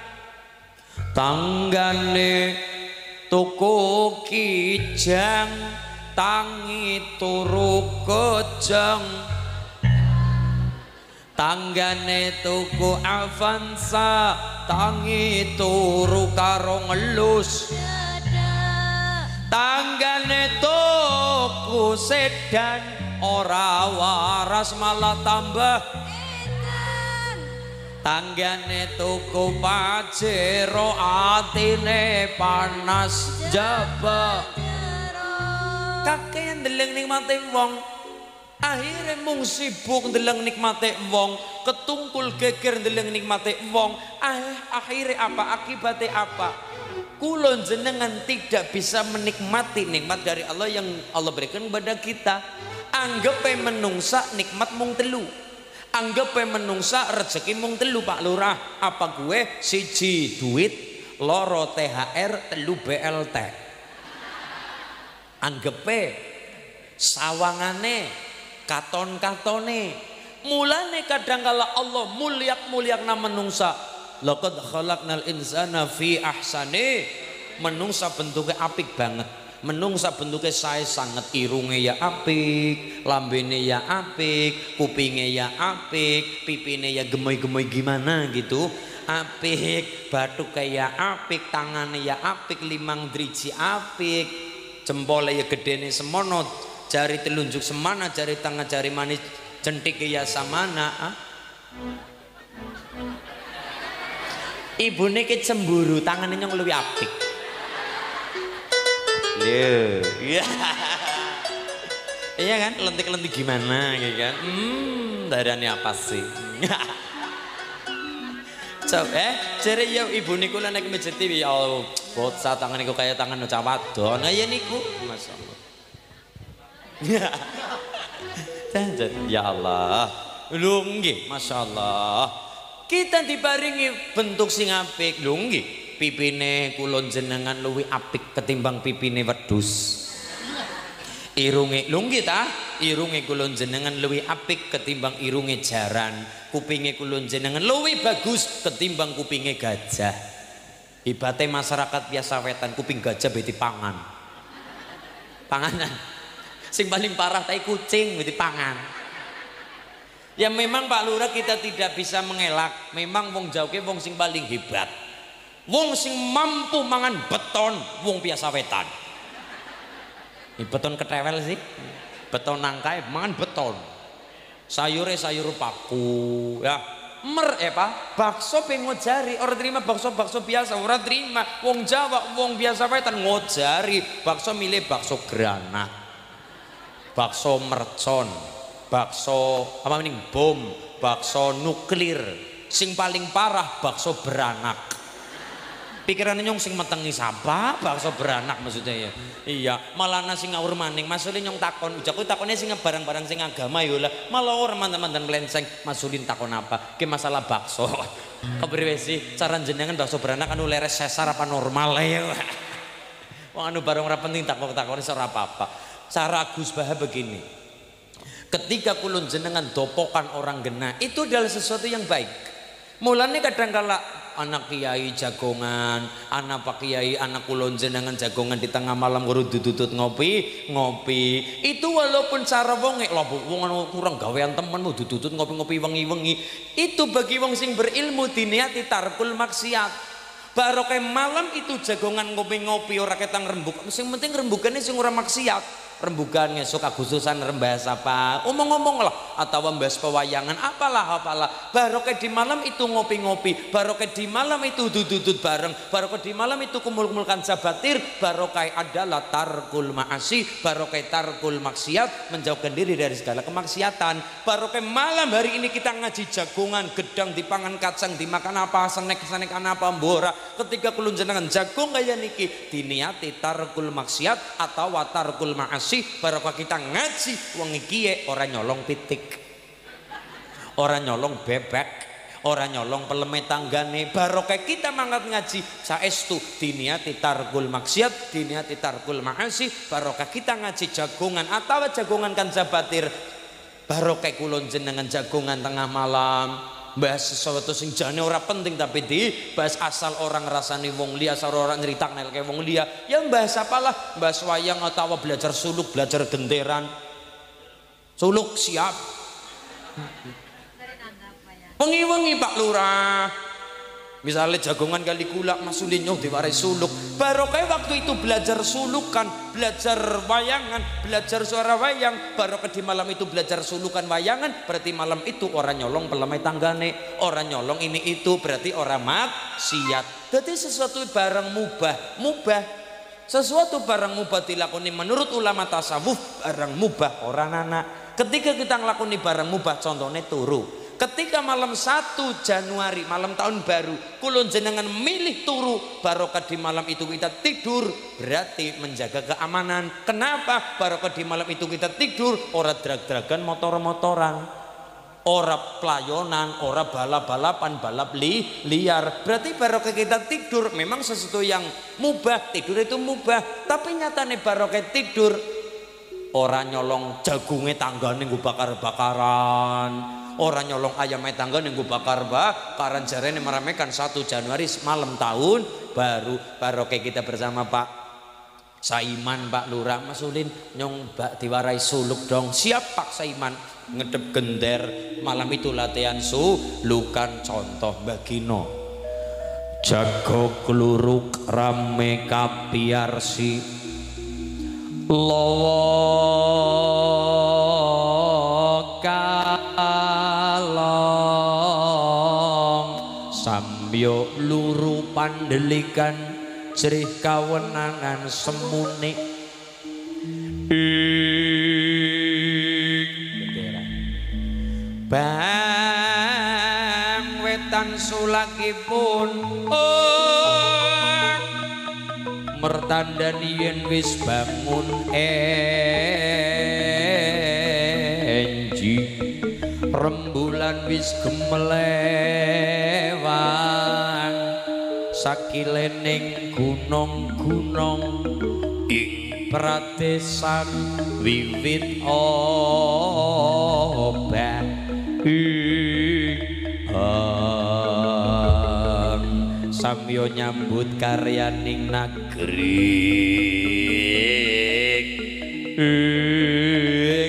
Tanggane tuku kijang, tangi turu kejang. Tanggane tuku Avanza, tangi turu karo ngelus. Tanggane tuku sedan, ora waras malah tambah. Tanggane tuku Pajero, atine panas jaba. Kakean deleng nikmate wong, akhirnya mung sibuk deleng nikmate wong, ketungkul geger deleng nikmate wong. Ah, akhirnya apa? Akibatnya apa? Kulon jenengan tidak bisa menikmati nikmat dari Allah yang Allah berikan kepada kita. Anggap menungsa nikmat mung telu, anggap menungsa rezeki mung telu, Pak Lurah. Apa gue? Siji duit, loro T H R, telu B L T. Anggepe sawangane katon-katone. Mulane kadangkala Allah mulyak-mulyakna menungsa. Laqad khalaqnal insana fi ahsani. Menungsa bentuknya apik banget. Menungsa bentuknya sae sanget, irunge ya apik, lambene ya apik, kupinge ya apik, pipine ya gemoy-gemoy gimana gitu. Apik, batuk kayak apik, tangannya ya apik, limang driji apik. Jempolnya ya gedene semono, jari telunjuk semana, jari tangan jari manis, jentik ya samana. Ah? Ibune ke cemburu, tangannya yang lebih apik. Lho, iya. Iya kan, lentik-lentik gimana gitu kan? Hmm, darahnya apa sih? Coba eh, jare ya ibune kula nek masjid ya Allah, bocah tangan niku kaya tangan bocah wadon. Ya niku, masyaallah. Ya Allah. Lho nggih, masyaallah. Kita diparingi bentuk sing apik, lho nggih. Pipine kula jenengan luwih apik ketimbang pipine wedhus. Irunge lho nggih ta? Irunge kula jenengan luwih apik ketimbang irunge jaran. Kupinge kula jenengan luwih bagus ketimbang kupinge gajah. Ibate masyarakat biasa wetan kuping gajah beti pangan. Panganan. Sing paling parah tai kucing beti pangan. Ya memang Pak Lurah kita tidak bisa mengelak. Memang wong Jawa wong sing paling hebat. Wong sing mampu mangan beton wong biasa wetan. Ini beton ketewel sih. Beton nangkai mangan beton. Sayure sayur paku ya. Mer eh Pak, bakso pengen ngojari, orang terima bakso-bakso biasa, orang terima. Wong Jawa, wong biasa wetan ngojari, bakso milih bakso granat, bakso mercon, bakso apa nih bom, bakso nuklir, sing paling parah bakso beranak. Pikirannya nyong sing metengi sapa bakso beranak maksudnya ya. Iya, malah nasi ngawur maning masulin nyong takon, ujaku takonnya sing barang-barang sing agama ya lah. Malah orang mantan-mantan melenceng masulin takon apa? Ke masalah bakso. Kepriwe sih cara jenengan bakso beranak anu leres sesar apa normal ya. Wong anu barang ora penting takon-takon iso ora apa-apa. Cara Gus Baha begini. Ketika kulun jenengan dopokan orang gena, itu adalah sesuatu yang baik. Mulanya kadang-kala anak kiai jagongan, anak pak kiai, anak kulon jenengan jagongan di tengah malam guru dudut ngopi, ngopi. Itu walaupun cara wong lho wong kurang gawean temen dudut ngopi-ngopi wengi-wengi. Itu bagi wong sing berilmu diniati tarkul maksiat. Barokah malam itu jagongan ngopi-ngopi ora ketang rembug. Sing penting rembugane sing ora maksiat. Rembugan ngesuk agustusan rembahas apa omong-omong lah atau membahas pewayangan apalah apalah barokah di malam itu ngopi-ngopi, barokah di malam itu dudut-dudut bareng, barokah di malam itu kumpul-kumpulkan sabatir, barokah adalah tarkul ma'asi, barokah tarkul maksiat, menjauhkan diri dari segala kemaksiatan. Barokah malam hari ini kita ngaji jagongan, gedang dipangan kacang, dimakan apa, senek-senek apa mbora. Ketika kulun jenengan jagung kaya niki diniati tarkul maksiat atau tarkul ma'asi, ngasih, barokah kita ngaji wong iki ora nyolong pitik, ora nyolong bebek, ora nyolong peleme tanggane. Barokah kita mangkat ngaji saestu diniati tarkul maksiat, diniati tarkul maasi. Barokah kita ngaji jagongan atau jagongan kan jabatir. Barokah kulon jenengan jagongan tengah malam bahas sesuatu sing jane ora penting tapi di bahas asal orang rasani wong liya, asal orang ngeritak nelke wong liya. Ya bahas apalah, bahas wayang atau belajar suluk, belajar genderan. Suluk siap. Wengi-wengi Pak Lurah. Misalnya jagongan kali kulak masulin nyoh diwarai suluk. Barokah waktu itu belajar sulukan, belajar wayangan, belajar suara wayang. Barokah di malam itu belajar sulukan wayangan, berarti malam itu orang nyolong pelemai tanggane, orang nyolong ini itu berarti orang maksiat. Jadi sesuatu barang mubah, mubah. Sesuatu barang mubah dilakoni menurut ulama tasawuf, barang mubah orang anak. Ketika kita ngelakoni barang mubah, contohnya turu. Ketika malam satu Januari, malam tahun baru, kulon jenengan milih turu, barokah di malam itu kita tidur, berarti menjaga keamanan. Kenapa? Barokah di malam itu kita tidur, ora drag-dragan motor-motoran, ora pelayonan, ora balap-balapan, balap li, liar. Berarti barokah kita tidur, memang sesuatu yang mubah, tidur itu mubah. Tapi nyatane barokah tidur, ora nyolong jagungnya tanggane nggo bakar-bakaran, orang nyolong ayam tangga nunggu bakar bakaran. Jarene meramaikan satu Januari malam tahun baru. Barokah kita bersama Pak Saiman, Pak Lurah, Mas Ulin nyong bak diwarai suluk dong. Siap Pak Saiman, ngedep gender. Malam itu latihan sulukan, contoh bagino jago kluruk rame kapiarsi lowokalong sambil luru pandelikan jerih kawenangan semune bang wetan sulakipun oh mertandani yen wis bangun enji rembulan wis gemelewan sakilening gunung-gunung ing pradesan wiwit obah ing samyo nyambut karyaning nagri ing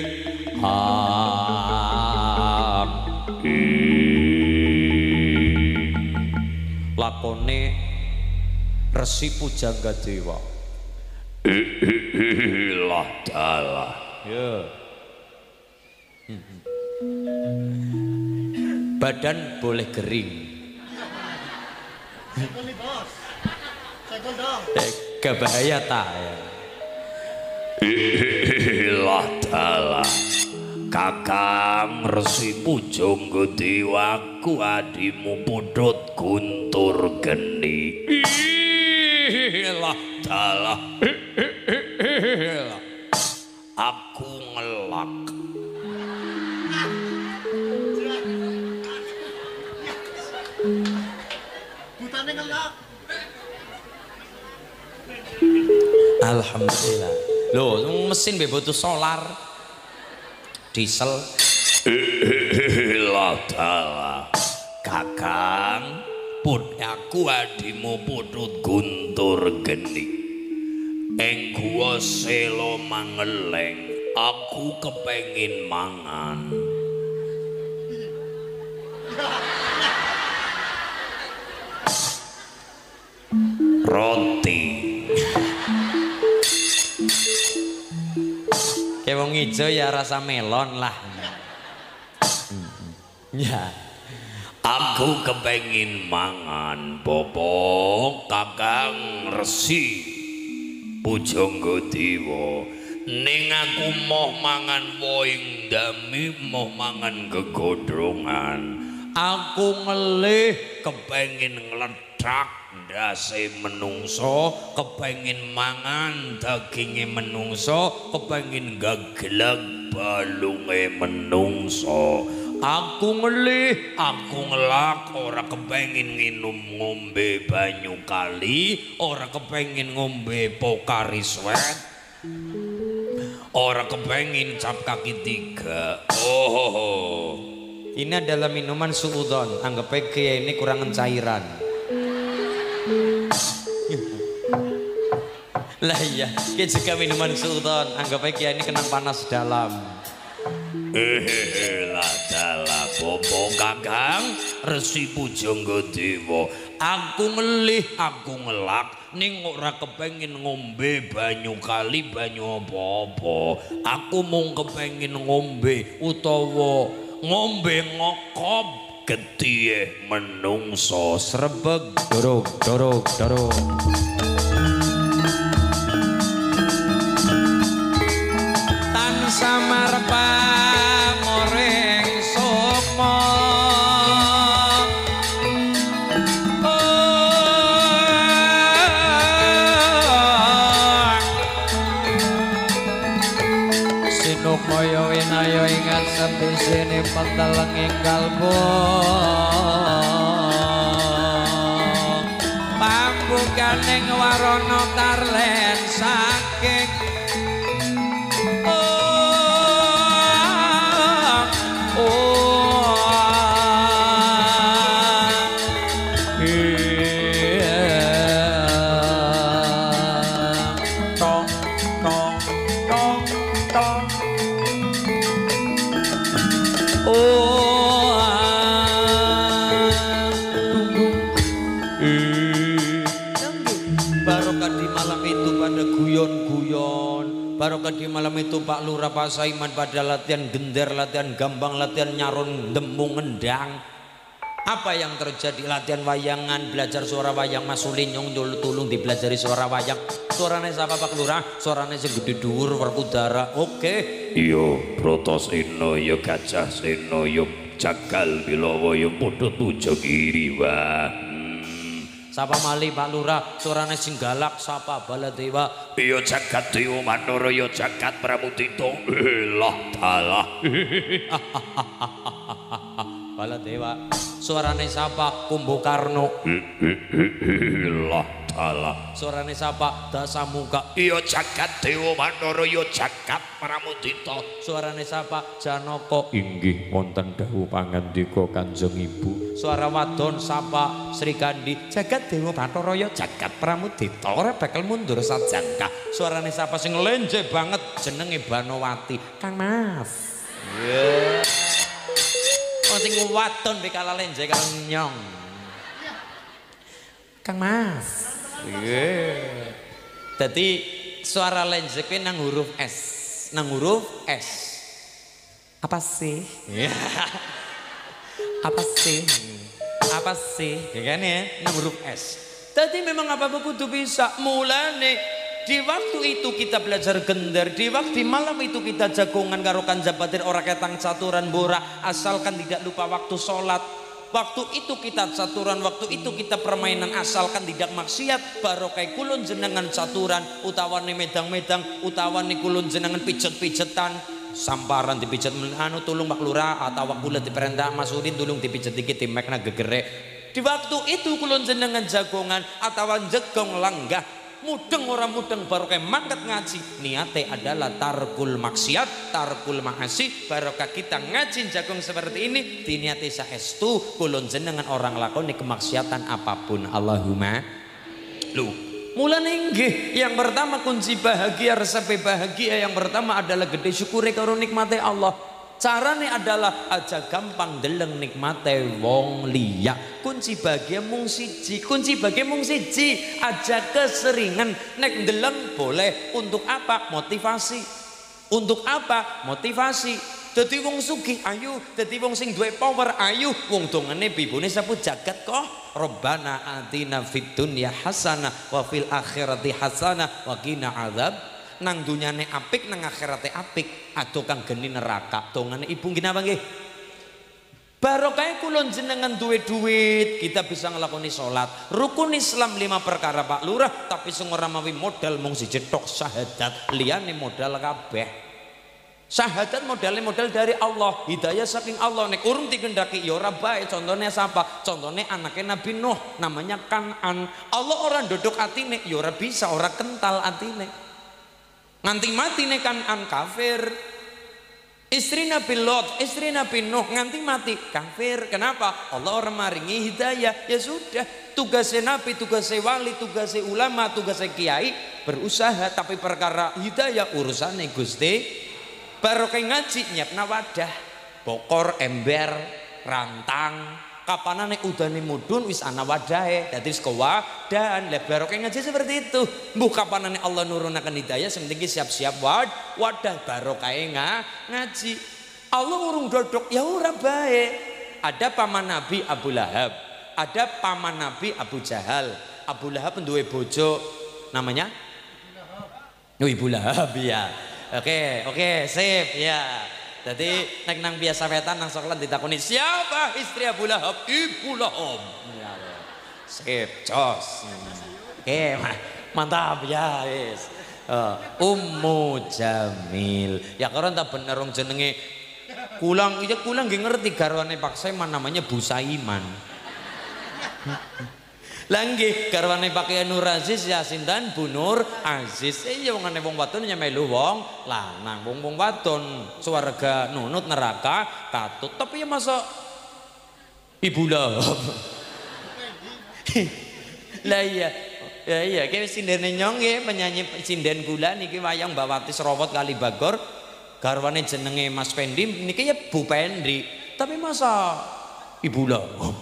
lakone Resi Pujangga Dewa ilah dalah ya badan boleh kering gak bahaya tak ya ilah dalah Kakang Resi Pujangga Dewa ku adimu pundhut guntur geni ilah dalah aku ngelak butane ngelak alhamdulillah loh mesin butuh solar diesel ilah dalah Kakang pun aku adimu pundhut guntur geni ing guwa sela mangeleng aku kepengin mangan roti kayak wong ijo ya rasa melon lah ya aku kepengin mangan bobo Kakang Resi Pujangga Dewa ning aku moh mangan woing dami moh mangan gegodrongan aku ngelih kepengin nglet ngethak ndase menungso, kepengin mangan daginge menungso, kepengin gagelag balunge menungso. Aku ngelih, aku ngelak, ora kepengin nginum ngombe banyu kali, ora kepengin ngombe pokari swet, ora kepengin cap kaki tiga. Oh, ini adalah minuman suudon. Anggap aja ini kurangan cairan. Lah iya, kita juga minuman suudon. Anggap aja ini kena panas dalam. Hehehe lah dalah bobo kakang Resi Pujanggadewa. Aku ngelih, aku ngelak, ning ora kepengin ngombe banyu kali banyu apa-apa. Aku mung kepengin ngombe utawa ngombe ngokop getih menungso srebeg dorog dorog dorog. Tan samarpa moreng sukma sinuk moyo winayo ingat sepisine pentelenging kalbu pambukaning warana tarlen saking barokah di malam itu Pak Lurah Pak Saiman pada latihan gender, latihan gambang, latihan nyaron dembung ngendang. Apa yang terjadi? Latihan wayangan, belajar suara wayang Mas Sulinyong dulu tulung dipelajari suara wayang. Suaranya siapa Pak Lurah? Suaranya segede dhuwur werkudara. Oke. Yo protos ino yo gajah seno yo jagal bilowo yo padha tuja kiri wah. Sapa mali Pak Lurah, suarane sing galak sapa Baladewa. Iya jagat Dewa Mandara ya jagat Pramudita. Lah dalah. Baladewa. Suarane sapa Kumbakarna. Lah dalah. Suarane sapa Dasamuka. Iya jagat Dewa Mandara ya jagat Pramudita. Suarane sapa Janaka. Inggih wonten dawuh pangandika Kanjeng Ibu. Suara wadon sapa Sri Kandi. Jagat Dewa Bathara ya jagat Pramudita ora bakal mundur sajangka. Suarane sapa sing lenje banget jenenge Banowati. Kang Mas. Yeah. Oh sing wadon be kala lenje kala nyong. Kang Mas. Yeah. Dadi suara lenje kuwi nang huruf S. Nang huruf S. Apa sih? Yeah. Apa sih? Apa sih? Ya kan ya, nang huruf S. Tadi memang apa-apa kudu bisa. Mulane di waktu itu kita belajar gender, di waktu malam itu kita jagongan karo Kanjabatir ora ketang caturan bora, asalkan tidak lupa waktu sholat. Waktu itu kita caturan, waktu itu kita permainan, asalkan tidak maksiat. Barokah kulon jenengan caturan, utawane medang-medang, utawane kulon jenengan pijet-pijetan. Samparan dipijet anu tulung Pak Lurah atau kula diperintah Mas Udin tulung dipijet dikit timekna gegere. Di waktu itu kulon jenengan jagongan atau jegong langgah mudeng orang mudeng barokah mangkat ngaji niate adalah tarkul maksiat tarkul maasi. Barokah kita ngaji jagong seperti ini diniati saestu kulon jenengan orang lakoni kemaksiatan apapun. Allahumma lu mulane nggih yang pertama kunci bahagia resep bahagia yang pertama adalah gede syukure karo nikmate Allah. Carane adalah aja gampang deleng nikmate wong liya. Kunci bahagia mung siji, kunci bahagia mung siji, aja keseringan nek deleng boleh. Untuk apa? Motivasi. Untuk apa? Motivasi. Dadi wong sugih ayu, dadi wong sing duwe power ayu. Wong dongane bibune sapu jagat kok. Rabbana atina fid dunya hasanah wa fil akhirati hasanah wa qina adzab. Nang dunyane apik nang akhirate apik. Aduh kang geni neraka. Dongane ibu nggih napa nggih? Barokah kulon jenengan duwe duit, kita bisa ngelakoni sholat. Rukun Islam lima perkara Pak Lurah, tapi sing ora mawi modal mung siji tok syahadat, liyane modal kabeh. Syahadat modalnya modal dari Allah, hidayah saking Allah. Nek urung dikendaki ya ora bae. Contohnya siapa? Contohnya anaknya Nabi Nuh, namanya Kan'an. Allah orang dodok atine ya ora bisa, ora kental atine. Nganti mati nek Kan'an kafir. Istri Nabi Lot, istri Nabi Nuh nganti mati kafir. Kenapa? Allah orang maringi hidayah. Ya sudah, tugasnya Nabi, tugasnya wali, tugasnya ulama, tugasnya kiai berusaha, tapi perkara hidayah urusannya Gusti. Barokah ngaji nyiapna wadah, bokor, ember, rantang. Kapanane udane mudun wis ana wadahe, dadi wis kewadan. Lah barokah ngaji seperti itu. Mbuh kapanane Allah nurunaken hidayah sing penting siap-siap wad, wadah barokahe ngaji. Allah urung dodok ya ora bae. Ada paman Nabi Abu Lahab, ada paman Nabi Abu Jahal. Abu Lahab duwe bojo namanya Oh, Ibu Lahab ya. Oke, oke, sip ya. Jadi nek nang biasa wetan nang sekolah ditakoni siapa istri Abu Lahab? Ibu Lahab. Ya, sip, jos. Oke, mantap ya, wis. Uh, Ummu Jamil. Ya karon tak bener wong jenenge kulang, iya kulang nggih ngerti garwane Pak Saiman namanya Bu Saiman. Langgih garwane Pak Nur Aziz ya sinten Bu Nur Aziz. Eh ya wongane wong wadon nyamelu wong lanang, wong wong wadon swarga nunut neraka katut. Tapi ya masa Ibu Lahab. Lah iya. Ya iya ki sindene nyong nggih penyanyi sinden kula niki wayang Mbawati Serawot kali Bagor. Garwane jenenge Mas Pendi niki ya Bu Pendi. Tapi masa Ibu Lahab.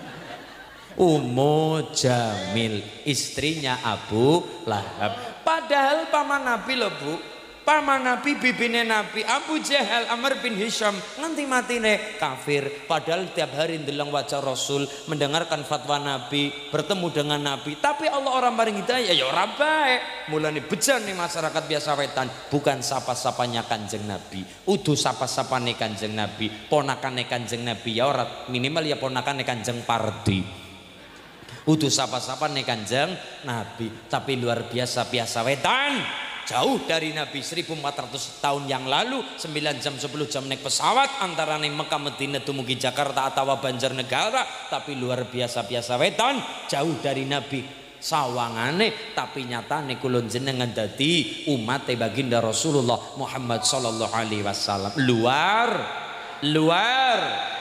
Ummu Jamil istrinya Abu Lahab. Padahal paman Nabi loh Bu, paman Nabi bibine Nabi Abu Jahal Amr bin Hisham nganti matine kafir. Padahal tiap hari ndeleng wajah Rasul, mendengarkan fatwa Nabi, bertemu dengan Nabi. Tapi Allah orang paring hidayah ya ora bae. Mulane bejan nih masyarakat biasa wetan bukan sapa-sapanya Kanjeng Nabi, udu sapa-sapane Kanjeng Nabi, ponakane Kanjeng Nabi ya ora minimal ya ponakane Kanjeng Pardi. Udah sapa-sapa nih Kanjeng Nabi, tapi luar biasa biasa wetan jauh dari Nabi seribu empat ratus tahun yang lalu, sembilan jam sepuluh jam naik pesawat antara nih Mekah Madinah dumugi Jakarta atau Banjarnegara, tapi luar biasa biasa wetan jauh dari Nabi sawangane, tapi nyatane kulon jenengan dadi umat baginda Rasulullah Muhammad sallallahu alaihi wasallam. Luar luar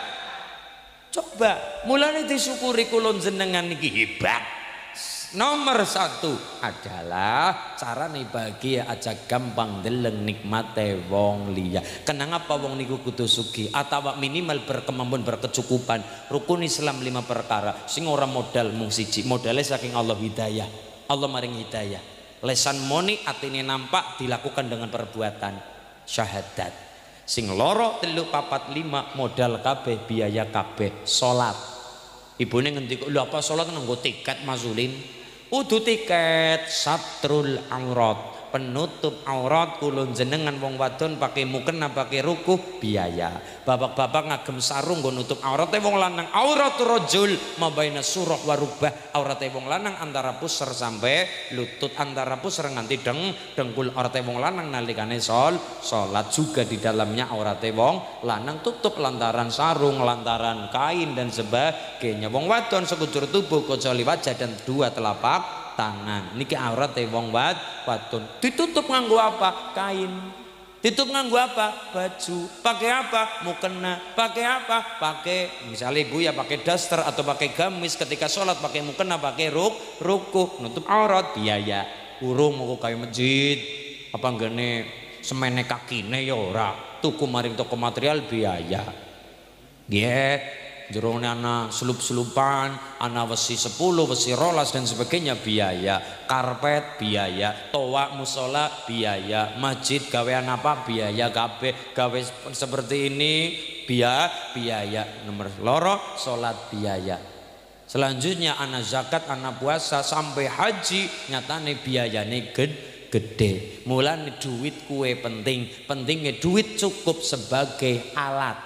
coba mulane disyukuri kulon jenengan niki hebat. Nomor satu adalah carane bahagia aja gampang deleng nikmate wong liya. Kenapa wong niku kudu sugih atau minimal berkemampuan berkecukupan. Rukun Islam lima perkara sing ora modal mung siji, modalnya saking Allah hidayah. Allah maring hidayah. Lesan moni atine nampak dilakukan dengan perbuatan syahadat. Sing loro telu papat lima modal kabeh biaya kabeh salat. Ibune ngendika lho apa salat nganggo tiket Mas Ulin? Udu tiket satrul aurat, penutup aurat kulon jenengan wong wadon pakai mukena pakai rukuh biaya. Bapak-bapak ngagem sarung nggo nutup aurate wong lanang auratul rajul mabaina surah warubah, aurate wong lanang antara pusar sampai lutut, antara pusar nganti deng dengkul. Aurate wong lanang nalikane sol salat juga di dalamnya aurate wong lanang tutup lantaran sarung, lantaran kain dan sebagainya. Wong wadon sekujur tubuh kecuali wajah dan dua telapak tangan niki aurate wong wad wadon. Ditutup nganggo apa? Kain. Ditutup nganggo apa? Baju. Pakai apa? Mukena. Pakai apa? Pakai misalnya ibu ya pakai daster atau pakai gamis, ketika sholat pakai mukena, pakai ruk rukuh, nutup aurat biaya. Urung mau kayak masjid apa nggene semene kakine ya ora, tuku maring toko material biaya. Nggih. Jerone ana selup-selupan, ana wesi sepuluh, wesi rolas dan sebagainya biaya. Karpet biaya, toa musola biaya, masjid gawean apa biaya kabeh, gawe seperti ini biaya biaya. Nomor loro salat biaya. Selanjutnya ana zakat, ana puasa sampai haji nyatane biayane gede. Gede. Mulane duit kue penting, pentingnya duit cukup sebagai alat.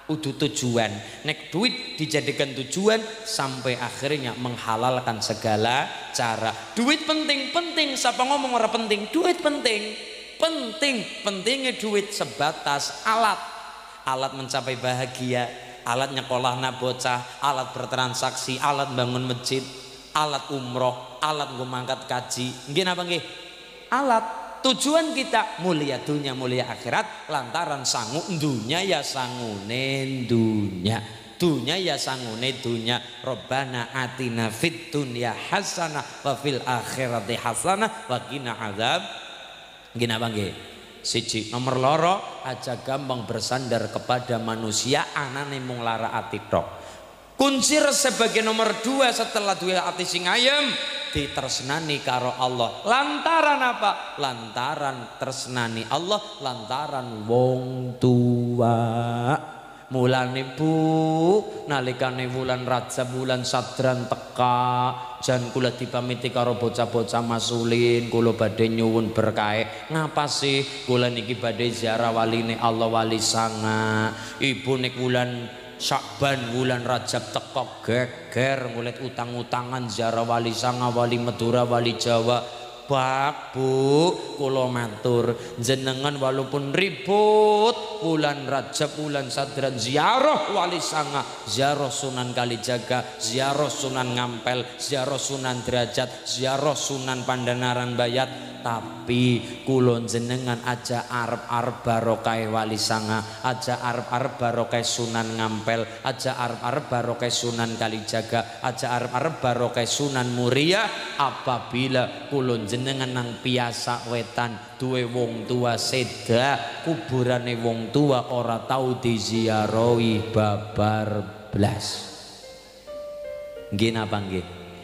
udu tujuan. Nek duit dijadikan tujuan sampai akhirnya menghalalkan segala cara. Duit penting, penting. Siapa ngomong orang penting? Duit penting, penting. Pentingnya duit sebatas alat, alat mencapai bahagia, alat nyekolahna bocah, alat bertransaksi, alat bangun masjid, alat umroh, alat gue mangkat kaji. Nggih napa nggih? Alat. Tujuan kita mulia dunia mulia akhirat, lantaran sangu dunia ya sangune dunia, dunia ya sangune dunia. Robbana atina fid dunya hasanah wa fil akhirati hasanah wa qina adzab. Gina bangge. Siji nomor loro, aja gampang bersandar kepada manusia, anane mung lara ati tok. Kunci sebagai nomor dua setelah dua ati sing ayem, ditresnani karo Allah. Lantaran apa? Lantaran tresnani Allah, lantaran wong tua. Mulane Bu, nalikane wulan Rajab, wulan Sadran teka, jan kula dipamiti karo bocah-bocah masulin, kula badhe nyuwun berkah. Ngapa sih kula niki badhe ziarah waline Allah wali sanga. Ibu nek wulan Syakban wulan Rajab teko geger ngulit utang-utangan ziarah wali sanga, wali Madura, wali Jawa. Pak Bu, kula matur jenengan walaupun ribut wulan Rajab wulan Sadran ziarah wali sanga, ziarah Sunan Kalijaga, ziarah Sunan Ngampel, ziarah Sunan Derajat, ziarah Sunan Pandanaran Bayat. Tapi kulon jenengan aja arep-arep barokah wali sanga, aja arep-arep barokah Sunan Ngampel, aja arep-arep barokah Sunan Kalijaga, aja arep-arep barokah Sunan Muria. Apabila kulon jenengan nang piasa wetan duwe wong tua seda, kuburane wong tua ora tau diziarahi babar blas. Nggih napa nggih?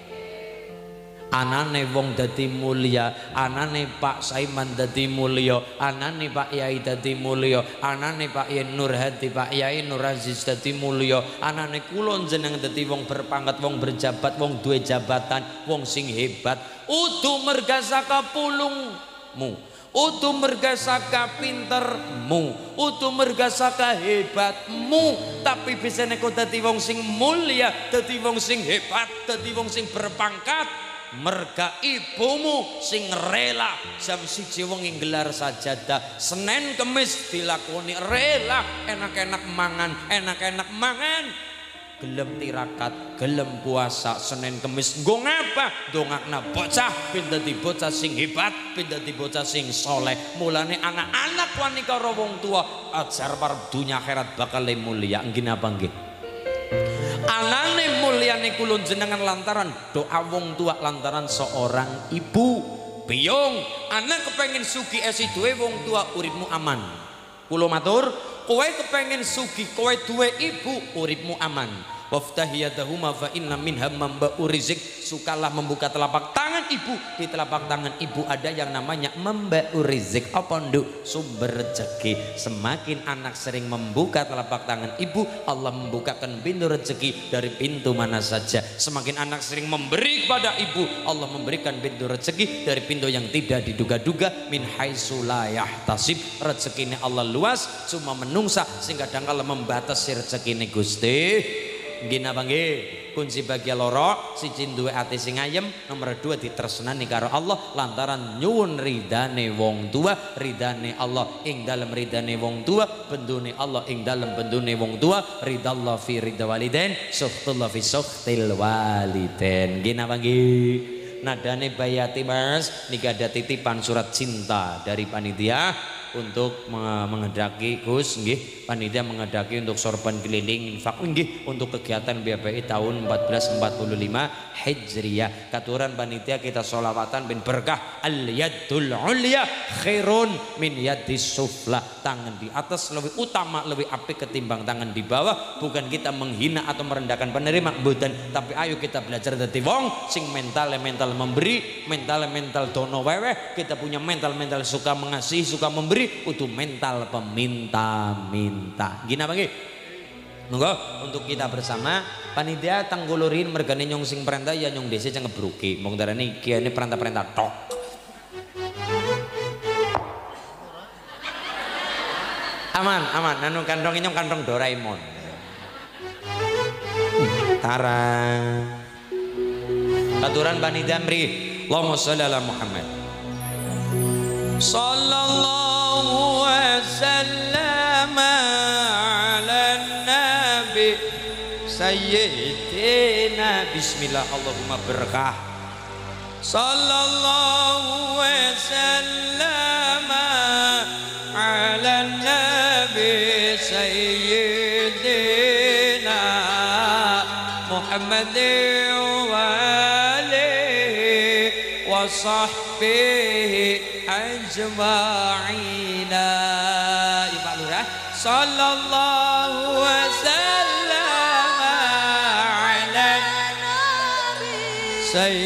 Anane wong dadi mulia, anane Pak Saiman dadi mulia, anane Pak Yai dadi mulia, anane Pak Yai Nur Hadi, Pak Yai Nur Aziz dadi mulia, anane kula jeneng dadi wong berpangkat, wong berjabat, wong duwe jabatan, wong sing hebat. Udu mergasaka pulungmu, udu mergasaka pintermu, udu mergasaka hebatmu, tapi bisa neko dadi wong sing mulia, dadi wong sing hebat, dadi wong sing berpangkat. Merga ibumu sing rela jam siji wengi gelar sajadah, Senin Kemis dilakoni rela, enak-enak mangan, enak-enak mangan, gelem tirakat, gelem puasa Senin Kemis. Nggo ngapa? Dongakna bocah ben dadi bocah sing hebat, ben dadi bocah sing soleh. Mulane anak-anak wani karo wong tua ajar parep dunya akhirat bakal mulia. Nggih napa nggih? Anane mulyane kulon jenengan lantaran doa wong tua, lantaran seorang ibu. Biyong anak kepengen sugi esi duwe wong tua, uripmu aman. Kulo matur, kowe kepengen sugi kowe duwe ibu, uripmu aman. Waftahiyadahuma fa inna minha mamba'u rizq. Sukalah membuka telapak tangan ibu. Di telapak tangan ibu ada yang namanya mamba'u rizq. Apa nduk? Sumber rezeki. Semakin anak sering membuka telapak tangan ibu, Allah membukakan pintu rezeki dari pintu mana saja. Semakin anak sering memberi kepada ibu, Allah memberikan pintu rezeki dari pintu yang tidak diduga-duga. Min haitsu la yahtasib. Rezekine Allah luas, cuma menungsa sehingga kadang-kala membatasi rezekine Gusti. Gina bangge kunci bagi loro, siji duwe ati sing ayem, nomor dua ditresnani karo Allah lantaran nyuwun ridane wong tua, ridane Allah ing dalem ridane wong tua, bendune Allah ing dalem bendune wong tua, ridallah fi ridha walidain, sukhtullah fi sukhtil walidain. Gina bangge nadane bayati Mas niki ada titipan surat cinta dari panitia untuk mengedaki Gus nggih, panitia mengedaki untuk sorban keliling infak nggih untuk kegiatan B P I tahun seribu empat ratus empat puluh lima Hijriah. Katuran panitia kita sholawatan bin berkah, al yadul ulya khairun min yadis sufla. Tangan di atas lebih utama, lebih apik ketimbang tangan di bawah. Bukan kita menghina atau merendahkan penerima, bukan, tapi ayo kita belajar dari wong sing mental mental memberi, mental mental dono weweh. Kita punya mental mental suka mengasihi, suka memberi, untuk mental peminta-minta. Gina bagi monggo untuk kita bersama panitia tanggulurin mergane nyong sing perintah ya nyong desa jangan ngebruki mong darane iki ini perintah-perintah tok. Aman aman anu kantong nyong kantong Doraemon. lantaran aturan Bani Damri. Allahumma sholli ala Muhammad sallallahu wasallam ala nabi sayyidina. Bismillah, Allahumma berkah. Sallallahu wasallam ala nabi sayyidina Muhammad وصحبه أجمعين. Pak Lurah, sallallahu wasallam ala nabi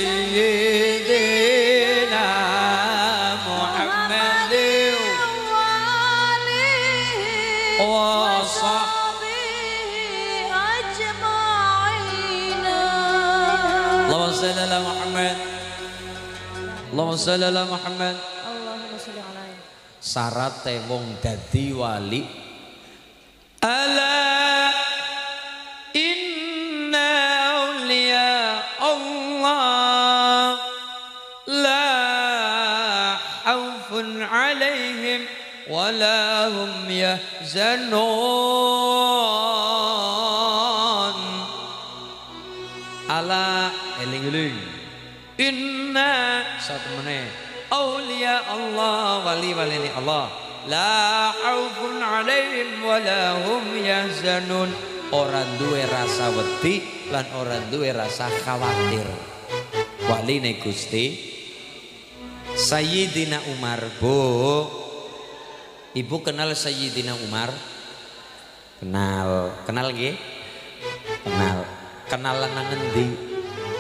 sayyidina Muhammad wa sahbihi ajma'in. Allahumma shalli ala Muhammad. Allahumma sholli ala Muhammad. Allahumma sholli alaihi. Syarate wong dadi wali ala inna awliya Allah la khaufun alaihim wa la hum yahzanun. Ala eling-eling inna satu meneh aulia Allah wali-wali ini Allah la khaufun alaihim wa la hum yahzanun. Orang duwe rasa wedi lan orang duwe rasa khawatir. Waline Gusti Sayyidina Umar. Bu, Ibu kenal Sayyidina Umar? Kenal. Kenal nggih? Kenal. Kenalan nang endi?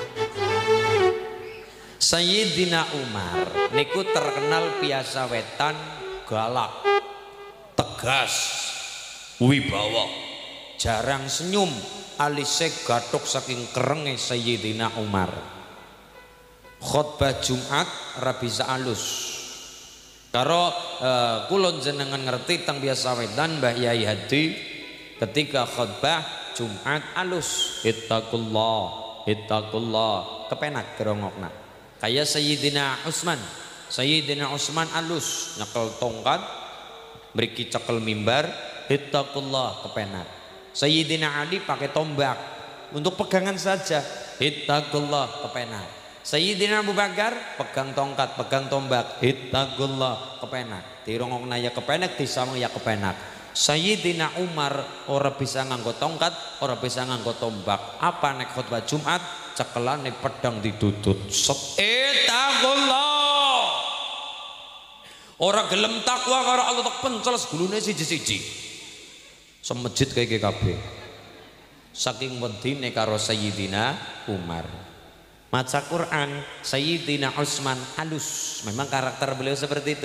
Sayyidina Umar niku terkenal biasa wetan, galak, tegas, wibawa, jarang senyum, alise gathuk saking kerenge Sayyidina Umar. Khotbah Jumat ora bisa alus. Karo uh, kula jenengan ngerti teng biasa wetan Mbah Yai Hadi ketika khotbah Jumat alus, ittaqullah, ittaqullah, kepenak gerongokna. Kayak Sayyidina Utsman, Sayyidina Utsman alus nyekel tongkat, mriki cekel mimbar, ittaqullah, kepenak. Sayyidina Ali pakai tombak untuk pegangan saja, ittaqullah, kepenak. Sayyidina Abu Bakar pegang tongkat, pegang tombak, ittaqullah, kepenak. Dirongokna ya kepenak, disawang ya kepenak. Sayyidina Umar ora bisa nganggo tongkat, ora bisa nganggo tombak. Apa nek khutbah Jumat? Cekelane pedang didudut. Ittaqullah. Ora gelem takwa karo Allah tak pencel segulune siji-siji. Semejit kaya kabeh. Saking wedine karo Sayyidina Umar. Maca Quran Sayyidina Utsman halus. Memang karakter beliau seperti itu.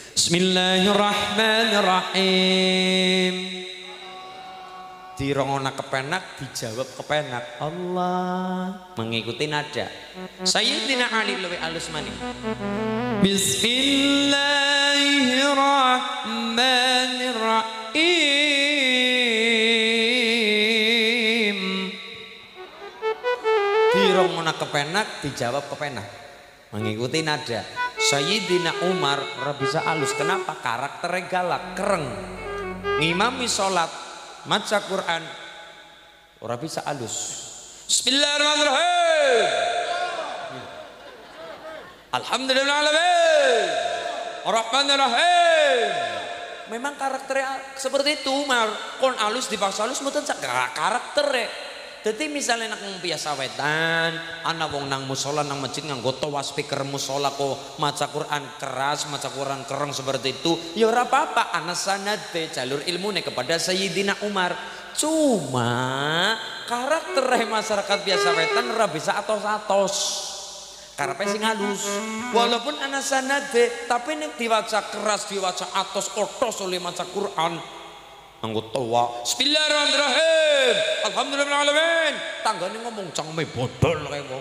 Bismillahirrahmanirrahim. Dirongona kepenak, dijawab kepenak. Allah mengikuti nada. Sayyidina Ali lebih halus maning. Bismillahirrahmanirrahim. Dirongona kepenak, dijawab kepenak. Mengikuti nada. Sayyidina Umar ora bisa halus. Kenapa? Karakternya galak, kereng. Ngimami sholat, maca Quran ora bisa halus. Bismillahirrahmanirrahim. Alhamdulillahirabbil Arrahmanirrahim. Memang karakternya seperti itu Umar. Kon halus dipaksa halus mboten karakternya. Jadi misalnya nak biasa wetan, anak wong nang musola nang masjid nganggo toa speaker musola kok maca Quran keras, maca Quran kereng seperti itu, ya ora apa-apa. Ana sanade jalur ilmune kepada Sayyidina Umar. Cuma karakter masyarakat biasa wetan ora bisa atos-atos. Karepe sing halus. Walaupun ana sanade, tapi nek diwaca keras, diwaca atos otos oleh maca Quran. Anggo toa Bismillahirrahmanirrahim Alhamdulillahirrahmanirrahim. Tanggane ngomong cangeme bodol kayak wong.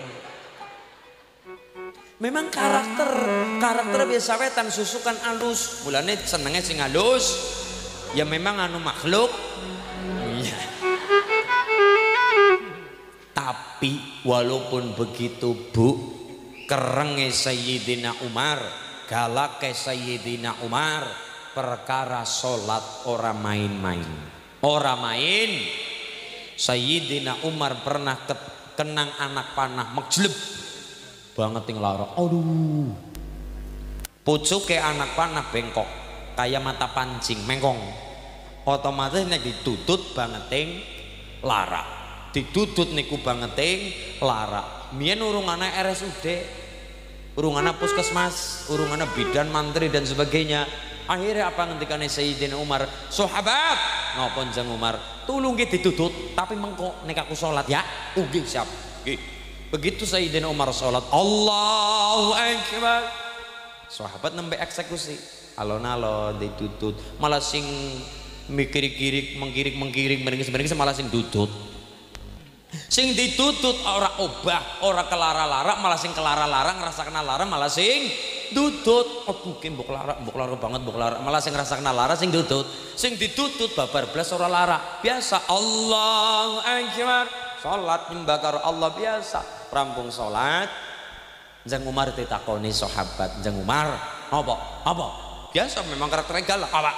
Memang karakter karakter biasa wetan susukan alus. Mulane senenge sing halus. Ya memang anu makhluk. Iya. Tapi walaupun begitu Bu, kerenge Sayyidina Umar, galake Sayyidina Umar, perkara salat ora main-main. Ora main. Sayyidina Umar pernah kenang anak panah mejleb banget ing lara. Aduh. Pucuke anak panah bengkok kayak mata pancing mengkong. Otomatis nek ditutut bangeting lara. Ditutut niku bangeting lara. Mien urungana R S U D, urungana puskesmas, urungana bidan mantri dan sebagainya. Akhirnya apa ngendikane Sayyidina Umar? Sahabat, ngapa Jeng Umar? Tulung nggih ditutut, tapi mengko nek aku salat ya. Nggih siap. Nggih. Begitu Sayyidina Umar salat, Allahu Akbar. Sahabat nembe eksekusi. Alon-alon ditutut, malah sing mikir-kirik, mengkirik-mengkirik, meringis-meringis malah sing dutut. Sing ditutut ora obah, ora kelara-lara, malah sing kelara-lara ngerasa kena lara malah sing dutut. Oh mungkin mbok lara, mbok lara banget, mbok lara, malah sing ngerasa kena lara sing dutut. Sing ditutut babar blas ora lara. Biasa Allahu Akbar. Salat nyembah karo Allah biasa. Rampung salat, Jeng Umar ditakoni sahabat, Jeng Umar, apa? Apa? Biasa memang karakternya galak. Apa?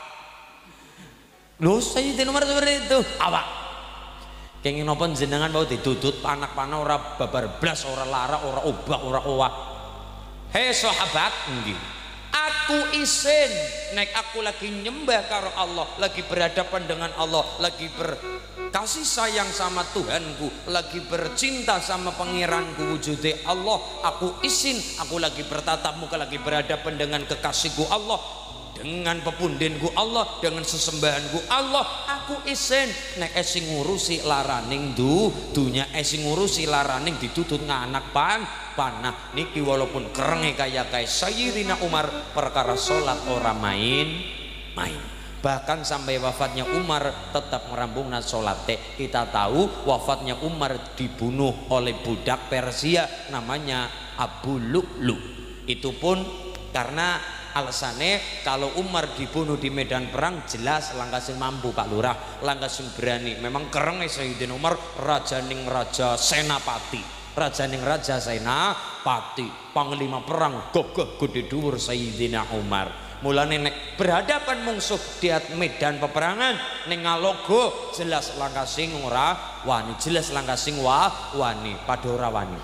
Loh Sayyidina Umar seperti itu. Apa? Kenging napa jenengan mau ditutut anak panah ora babar blas, ora lara, ora obah, ora owah. Hei sahabat, nggih. Aku isin nek aku lagi nyembah karo Allah, lagi berhadapan dengan Allah, lagi berkasih sayang sama Tuhanku, lagi bercinta sama pangeranku wujude Allah. Aku isin aku lagi bertatap muka, lagi berhadapan dengan kekasihku Allah, dengan pepundhenku Allah, dengan sesembahanku Allah. Aku isin nek esing ngurusi laraning du dunya, esing ngurusi laraning ditutut nganak pan panah niki walaupun kerenge kaya kaya Sayyidina Umar perkara salat ora main main. Bahkan sampai wafatnya Umar tetap merambungna salate. Kita tahu wafatnya Umar dibunuh oleh budak Persia namanya Abu Lu'lu. Itu pun karena alasannya kalau Umar dibunuh di medan perang jelas langkah sing mampu Pak Lurah, langkah sing berani. Memang kerenge Sayyidina Umar rajaning raja senapati, rajaning raja senapati, panglima perang gagah gede dhuwur Sayyidina Umar. Mulane nek berhadapan mungsuh di medan peperangan ning ngalogo jelas langkah sing ora wani, jelas langkah sing wa wani, padha ora wani.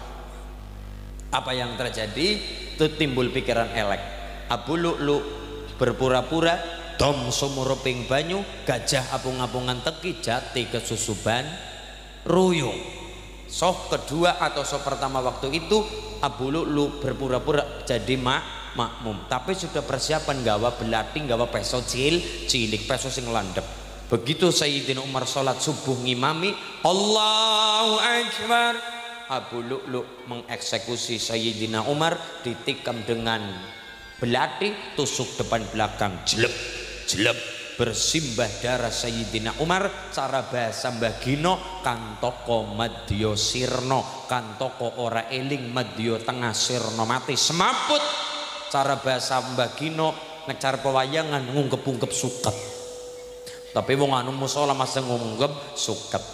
Apa yang terjadi? Itu timbul pikiran elek. Abu Lu'lu berpura-pura dom sumuruping banyu, gajah apung-apungan teki jati kesusuban ruyung. Soh kedua atau soh pertama waktu itu Abu Lu'lu berpura-pura jadi mak makmum, tapi sudah persiapan gawa belati, gawa peso cil cilik, peso sing landep. Begitu Sayyidina Umar salat subuh ngimami Allahu Akbar, Abu Lu'lu mengeksekusi Sayyidina Umar, ditikam dengan belati, tusuk depan belakang, jeleb jeleb, bersimbah darah Sayyidina Umar. Cara bahasa Mbah Gino kantoko madya sirna, kantoko ora eling madya tengah sirna mati semaput. Cara bahasa Mbah Gino nek cara pewayangan ngungkep-ungkep suket, tapi wong anu musala masa ngungkep suket.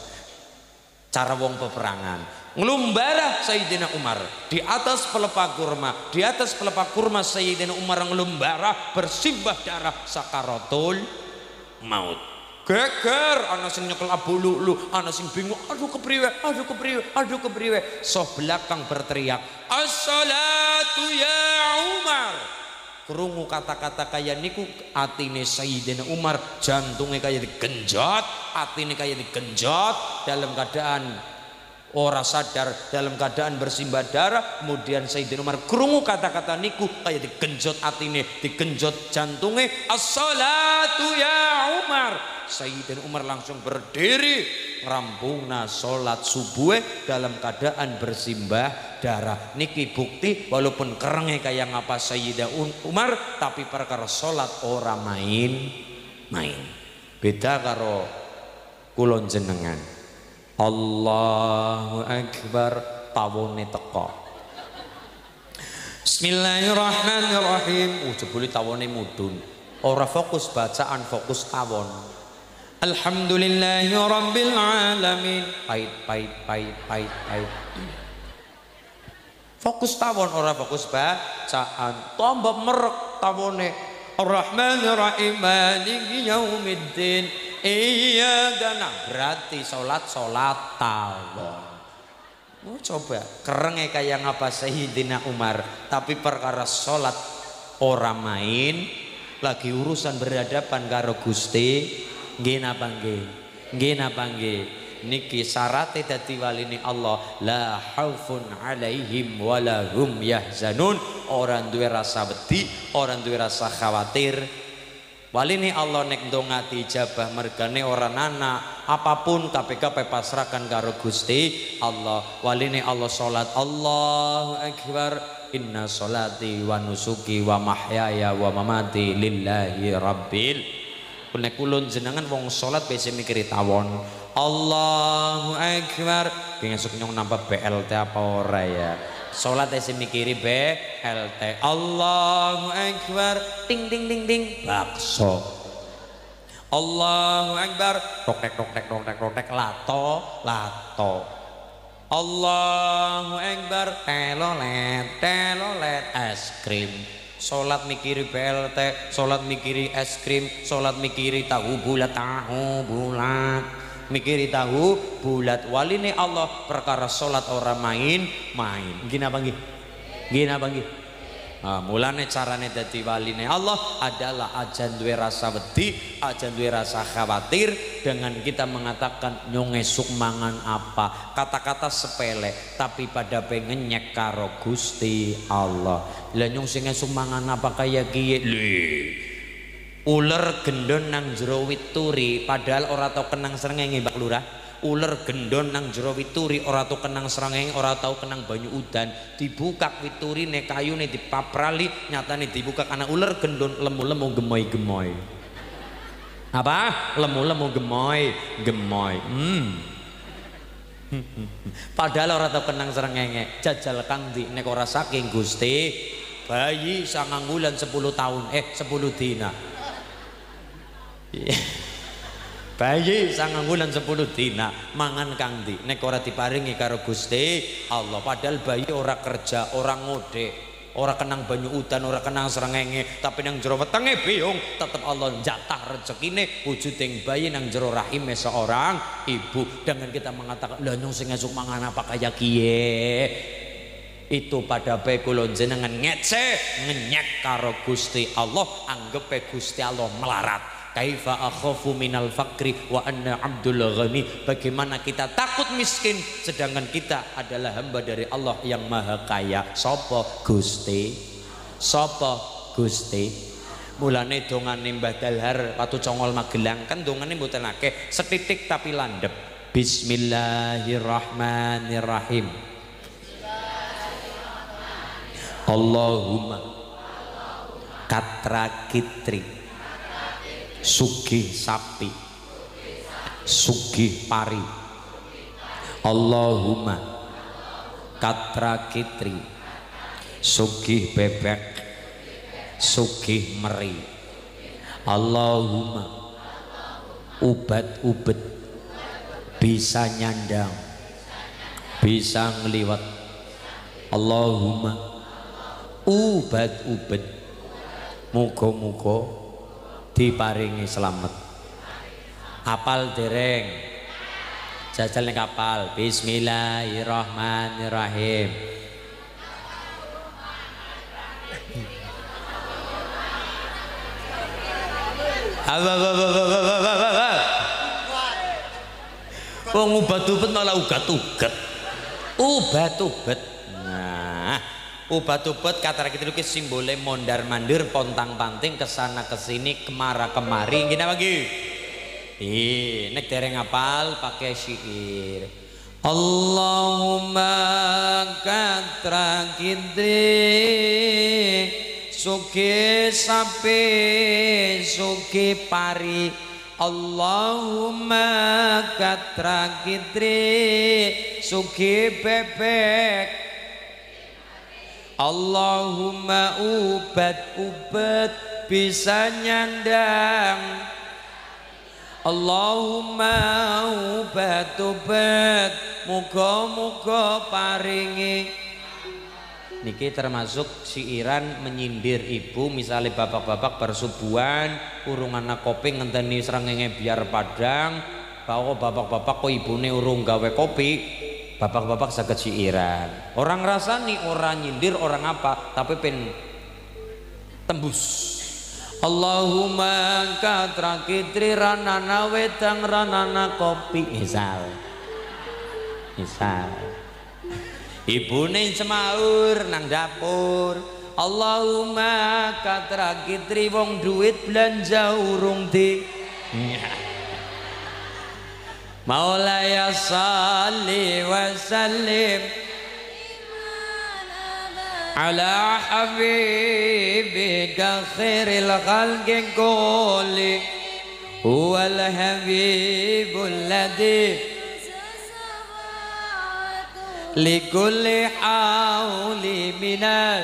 Cara wong peperangan ngelumbarah Sayyidina Umar di atas pelepah kurma, di atas pelepah kurma Sayyidina Umar ngelumbarah bersimbah darah sakaratul maut. Geger ana sing nyekel Abu Lu'lu, ana sing bingung, aduh kepriwe, aduh kepriwe, aduh kepriwe. Soh belakang berteriak, as-salatu ya Umar. Krungu kata-kata kaya niku atine Sayyidina Umar jantungnya kaya digenjot, atine kaya digenjot dalam keadaan ora sadar, dalam keadaan bersimbah darah. Kemudian Sayyidina Umar krungu kata-kata niku kaya digenjot atine, digenjot jantungnya. As-salatu ya Umar. Sayyidina Umar langsung berdiri ngerampungna salat subuh dalam keadaan bersimbah darah. Niki bukti walaupun kerenge kaya ngapa Sayyidina Umar, tapi perkara salat ora main main. Beda karo kulon jenengan. Allahu Akbar tawone teko. Bismillahirrahmanirrahim. Oh jebule tawone mudhun. Ora fokus bacaan, fokus tawon. Alhamdulillahi rabbil alamin. Pait pait pait pait pait. Fokus tawon ora fokus bacaan. Tambah merek tawone. Ar-Rahmanir Rahim Maliki Yaumiddin. Iya dana berarti salat salat tawon. Oh, coba kerenge kayak ngapa Sayyidina Umar, tapi perkara salat ora main, lagi urusan berhadapan karo Gusti. Nggih napa nggih? Nggih napa nggih? Niki syarate dadi waline Allah, la khaufun alaihim wala hum yahzanun. Orang duwe rasa wedi, orang duwe rasa khawatir. Waline Allah nek ndonga dijabah mergane ora nana apapun kabeh kabeh pasrahkan karo Gusti Allah. Waline Allah salat Allahu akbar. Inna sholati wa nusuki wa mahyaya wa mamati lillahi rabbil. Nek kulun jenengan wong salat biasa mikiri tawon. Allahu akbar. Pengesuk nyong nambah B L T apa ora ya? Salat biasa mikiri B L T. Allahu akbar. Ting ting ting ting. Bakso. Allahu akbar. Tok tek tok tek tok tek tok tek lato lato. Allahu akbar. Telolet telolet es krim. Salat mikiri B L T, salat mikiri es krim, salat mikiri tahu bulat tahu bulat, mikiri tahu bulat. Waline Allah perkara salat orang main main. Gina banggi, gina banggi. Nah, mulane carane dadi waline Allah adalah aja duwe rasa wedi, aja duwe rasa khawatir dengan kita mengatakan nyong esuk mangan apa. Kata-kata sepele tapi pada pengen nyek karo Gusti Allah. Lah nyong sing esuk mangan apa kaya kiye? Le. Uler gendon nang jero wituri padahal ora tau kenang srengenge Mbak Lurah. Uler gendon nang jero wituri ora tau kenang srengenge, ora tau kenang banyu udan. Dibuka witurine kayune dipaprali, nyatane dibuka ana uler gendon lemu-lemu gemoy-gemoy. Apa? Lemu-lemu gemoy, gemoy. Hmm. Padahal ora tau kenang srengenge. Jajal kang ndi nek ora saking Gusti, bayi sangang wulan sepuluh tahun, eh sepuluh dina. Bayi sangang wulan sepuluh dina mangan kang ndi nek ora diparingi karo Gusti Allah. Padahal bayi ora kerja, ora ngode, ora kenang banyu udan, ora kenang srengenge, tapi nang jero wetenge biyung tetep Allah jatah rezekine wujuding bayi nang jero rahime seorang ibu. Dengan kita mengatakan lha nyong sing esuk mangan apa kaya kiye, itu pada bae kula jenengan ngece ngenyek karo Gusti Allah, anggepe Gusti Allah melarat. Kaifa akhafu minal fakri wa anna abdul ghani. Bagaimana kita takut miskin sedangkan kita adalah hamba dari Allah yang maha kaya. Sapa Gusti? Sapa Gusti? Mulane dongane Mbah Dalhar watu Congol Magelang kan dongane mboten akeh, setitik tapi landep. Bismillahirrahmanirrahim. Allahumma katra kitri sugih sapi sugih pari. Allahumma katra kitri sugih bebek sugih meri. Allahumma ubat ubet bisa nyandang bisa ngeliwat. Allahumma ubat ubet muga-muga diparingi selamat. Apal dereng jajal ning kapal. Bismillahirrahmanirrahim. Wong ubat-ubet malah ugat-ugat. Ubat-ubet. Nah, ubat-ubet kata kita lukis simbole mondar mandir pontang panting kesana kesini kemara kemari gini apa gitu. Ih, nek dereng apal pakai syair. Allahumma katra kidri suki sapi suki pari. Allahumma katra kidri suki bebek. Allahumma ubat-ubat bisa nyandang. Allahumma ubat-ubat muga-muga paringi. Niki termasuk siiran menyindir ibu, misalnya bapak-bapak bersubuhan urung anak kopi ngenteni srengenge biar padang, bahwa bapak-bapak kok ibune urung gawe kopi, bapak-bapak saged siiran. Orang rasani, orang nyindir, orang apa, tapi pen tembus. Allahumma katra kitri ranana wedang ranana kopi, misal misal ibune semaur nang dapur, Allahumma katra kitri wong duit belanja urung di Maulaya salli wa sallim ala habibika khairil khalqi kulli huwal habibul ladzi likulli hauli minal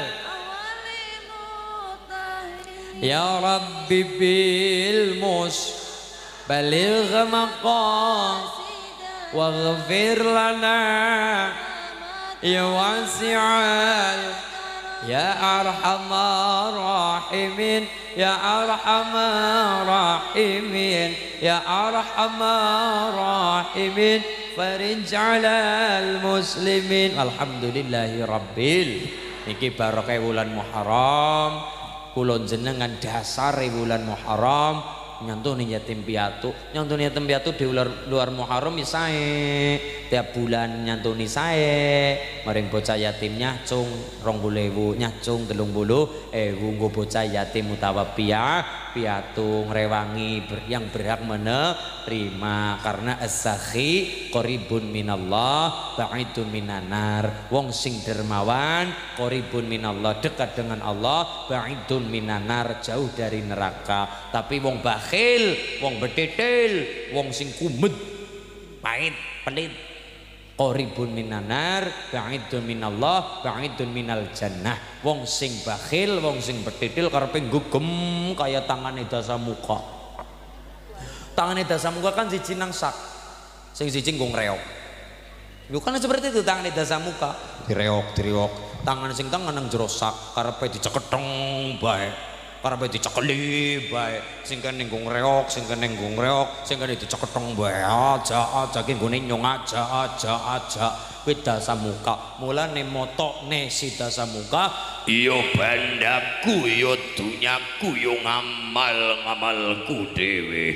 ya rabbi bil mus baligh maqam waghfir lana ya wasi'al ya arhamar rahimin ya arhamar rahimin ya arhamar rahimin farij 'alal muslimin. Alhamdulillahi rabbil. Niki barokah wulan Muharram, kula jenengan dasar wulan Muharram nyantuni yatim piatu, nyantuni yatim piatu di luar, luar Muharram isae tiap bulan nyantuni sae maring bocah yatim nyacung rong puluh ewu nyacung telung puluh ewu nggo bocah yatim utawa piah piatu ngrewangi ber, yang berhak menerima karena as-sakhi qaribun minallah ba'idun minanar. Wong sing dermawan qaribun minallah dekat dengan Allah, ba'idun minanar jauh dari neraka. Tapi wong bakhil, wong betetel, wong sing kumet pahit pelit qaribun minanar ba'idun minallah ba'idun minal jannah. Wong sing bakhil, wong sing betetel karepe gugem kaya tangane Dasamuka. Tangane Dasamuka kan siji nang sak, sing siji nggo ngreok. Yo kan seperti itu tangane Dasamuka, direok direok. Tangan sing tangan nang jero sak karepe diceketeng bae. Karepe dicekeli bae. Sing kene nggo ngreok, sing kene nggo ngreok, sing kene diceketeng bae. Aja aja ki nggone nyong aja aja aja. Kuwi Dasamuka. Mulane motokne si Dasamuka, yo bandaku yo dunyaku yo ngamal-ngamalku dhewe.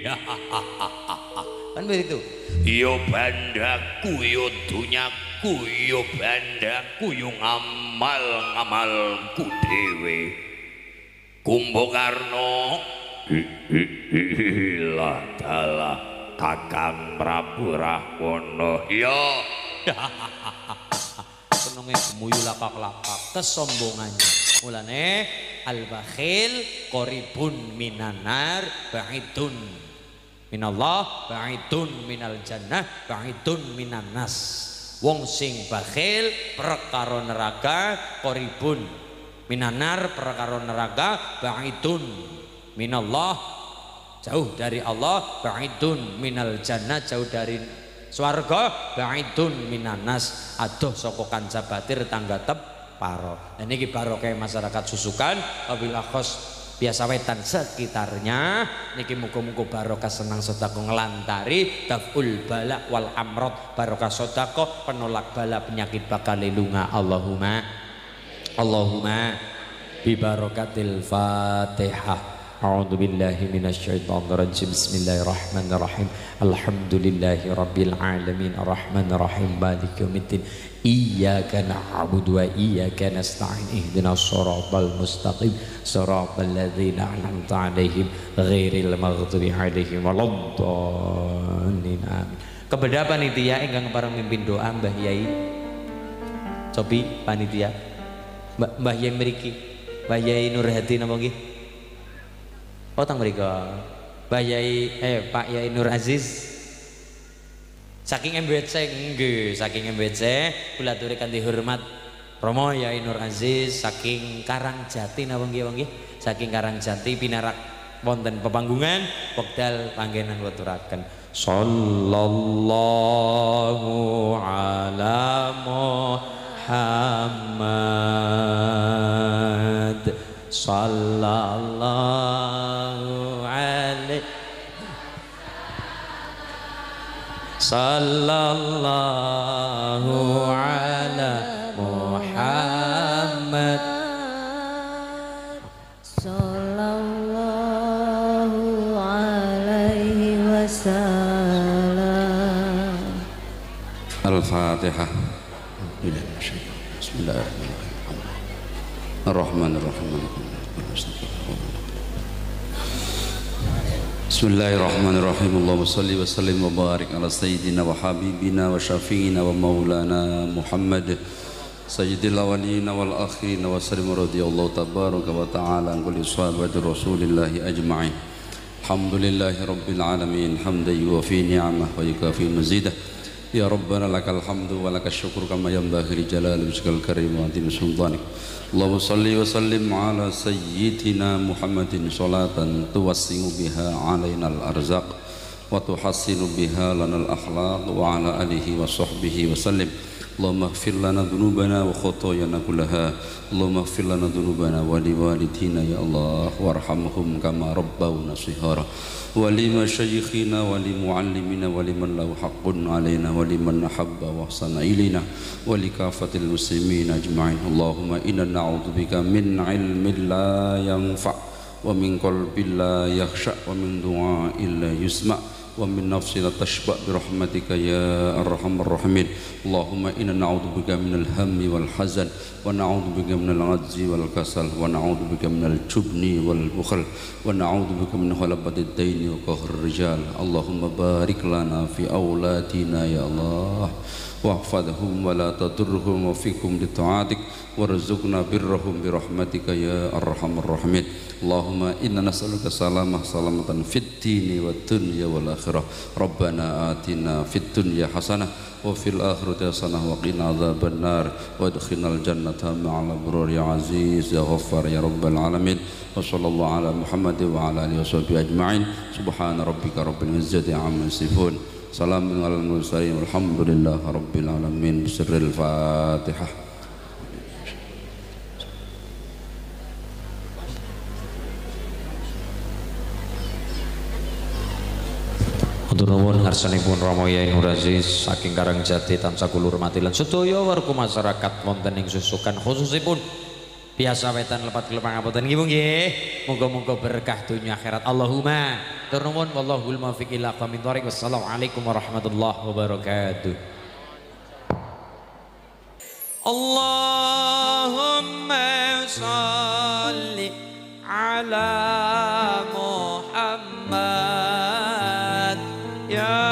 Kan begitu. Yo bandaku yo dunyaku yo bandaku yo ngamal-ngamalku dhewe. Kumbakarna ilah dalah Kakang Prabu Rahwana ya. Senenge gemuyu lapak-lapak kesombongannya. Mulane al-bakhil qaribun minanar ba'idun minallah ba'idun minal jannah ba'idun minan nas. Wong sing bakhil perkara neraka qaribun minanar perkara neraka ba'idun minallah jauh dari Allah ba'idun minal jannah jauh dari swarga ba'idun minanas adoh saka kanca batir tangga teparo. Nah niki barokah masyarakat Susukan wabil akhos biasa wetan sekitarnya niki muga-muga barokah senang sedekah ngelantari daful bala wal amrod barokah sedekah penolak bala penyakit bakal lunga. Allahumma Allahumma bi barakatil Fatihah. A'udzu billahi minasyaitonir rajim. Bismillahirrahmanirrahim. Alhamdulillahi rabbil alamin arrahmanir rahim maliki yaumiddin. Iyyaka na'budu wa iyyaka nasta'in. Ihdinas shiratal mustaqim. Shiratal ladzina an'amta 'alaihim ghairil maghdubi 'alaihim waladdallin. Amin. Kepada panitia ingkang pareng mimpin doa Mbah Yai. Cobi panitia. Mbah Mbah Yai mriki. Mbah Yai Nurhadi napa nggih? Oh tang mereka Mbah Yai eh Pak Yai Nur Aziz saking M B C nggih saking M B C kula aturi kanthi hormat Romo Yai Nur Aziz saking Karangjati napa nggih nggih saking Karangjati pinarak wonten pepanggungan wekdal panggenan weturaken sallallahu ala Muhammad sallallahu alaihi sallallahu ala Muhammad sallallahu alaihi wasallam. Al-Fatihah. Bismillahirrahmanirrahim. Ar-Rahmanir-Rahim. Bismillahirrahmanirrahim. Allahumma salli wa sallim wa barik ala sayyidina wa habibina wa syafi'ina wa maulana Muhammad sayyidil awwalina wal akhirina wa sallim radhiyallahu tabaraka wa ta'ala an kulli sahabati rasulillahi ajma'in. Alhamdulillahi rabbil alamin hamdan yuwafi ni'amah wa yukafi mazidah. Ya Rabbana lakal hamdu wa lakal syukur kama yanbaghi li jalali wajhikal karim wa azimi sultanik. Allahumma salli wa sallim ala sayyidina Muhammadin salatan tuwassi'u biha alaina al-arzaq wa tuhassinu biha lana al-akhlaq wa ala alihi wa sahbihi wa sallim. Allahumma ighfir lana dhunubana wa khotoyana kullaha. Allahumma ighfir lana dhunubana wa liwalidina ya Allah warhamhum kama rabbawna shihara. Wa lima syayikhina wa li muallimina wa liman lahu haqqun alaina wa liman ahabba wa ahsana ilaina wa li kafatil muslimin ajma'in. Allahumma inna na'udzubika min ilmin la yanfa' wa min qalbin la yakhsha' wa min du'a'in la yusma' wa min nafsin la tashba' bi rahmatika ya arhamar rahimin. Allahumma inna na'udzubika minal hammi wal hazan wa na'udzubika minal 'ajzi wal kasal wa na'udzubika minal jubni wal bukhl wa na'udzubika min khalabatid daini wa qahrir rijal. Allahumma barik lana fi awladina ya Allah wahfadhum wa la tadurruhum wa fikum li ta'atik warzuqna birrahum bi rahmatika ya arhamar rahimin. Allahumma inna nas'aluka salamah salamatan fid dini wad dunya wal akhirah. Rabbana atina fid dunya hasanah wa fil akhirati hasanah wa qina adzabannar wa adkhilnal jannata ma'al abrar ya aziz ya ghaffar ya rabbal alamin. Wa sallallahu ala Muhammad wa ala alihi washabbihi ajma'in. Subhana rabbika rabbil izzati amma yasifun. Salamun alal mursalin walhamdulillahi rabbil alamin. Bisirril Fatihah. Matur nuwun ngarsanipun Rama Yai Nur Aziz saking Karangjati tansah kula hormati lan sedaya warga masyarakat wonten ing susukan khususipun biasa wetan lepat kula pangapunten nggih nggih. Muga-muga berkah dunya akhirat. Allahumma. Matur nuwun wallahul muwaffiq ila aqwamit thoriq. Wassalamualaikum warahmatullahi wabarakatuh. Allahumma shalli ala Muhammad ya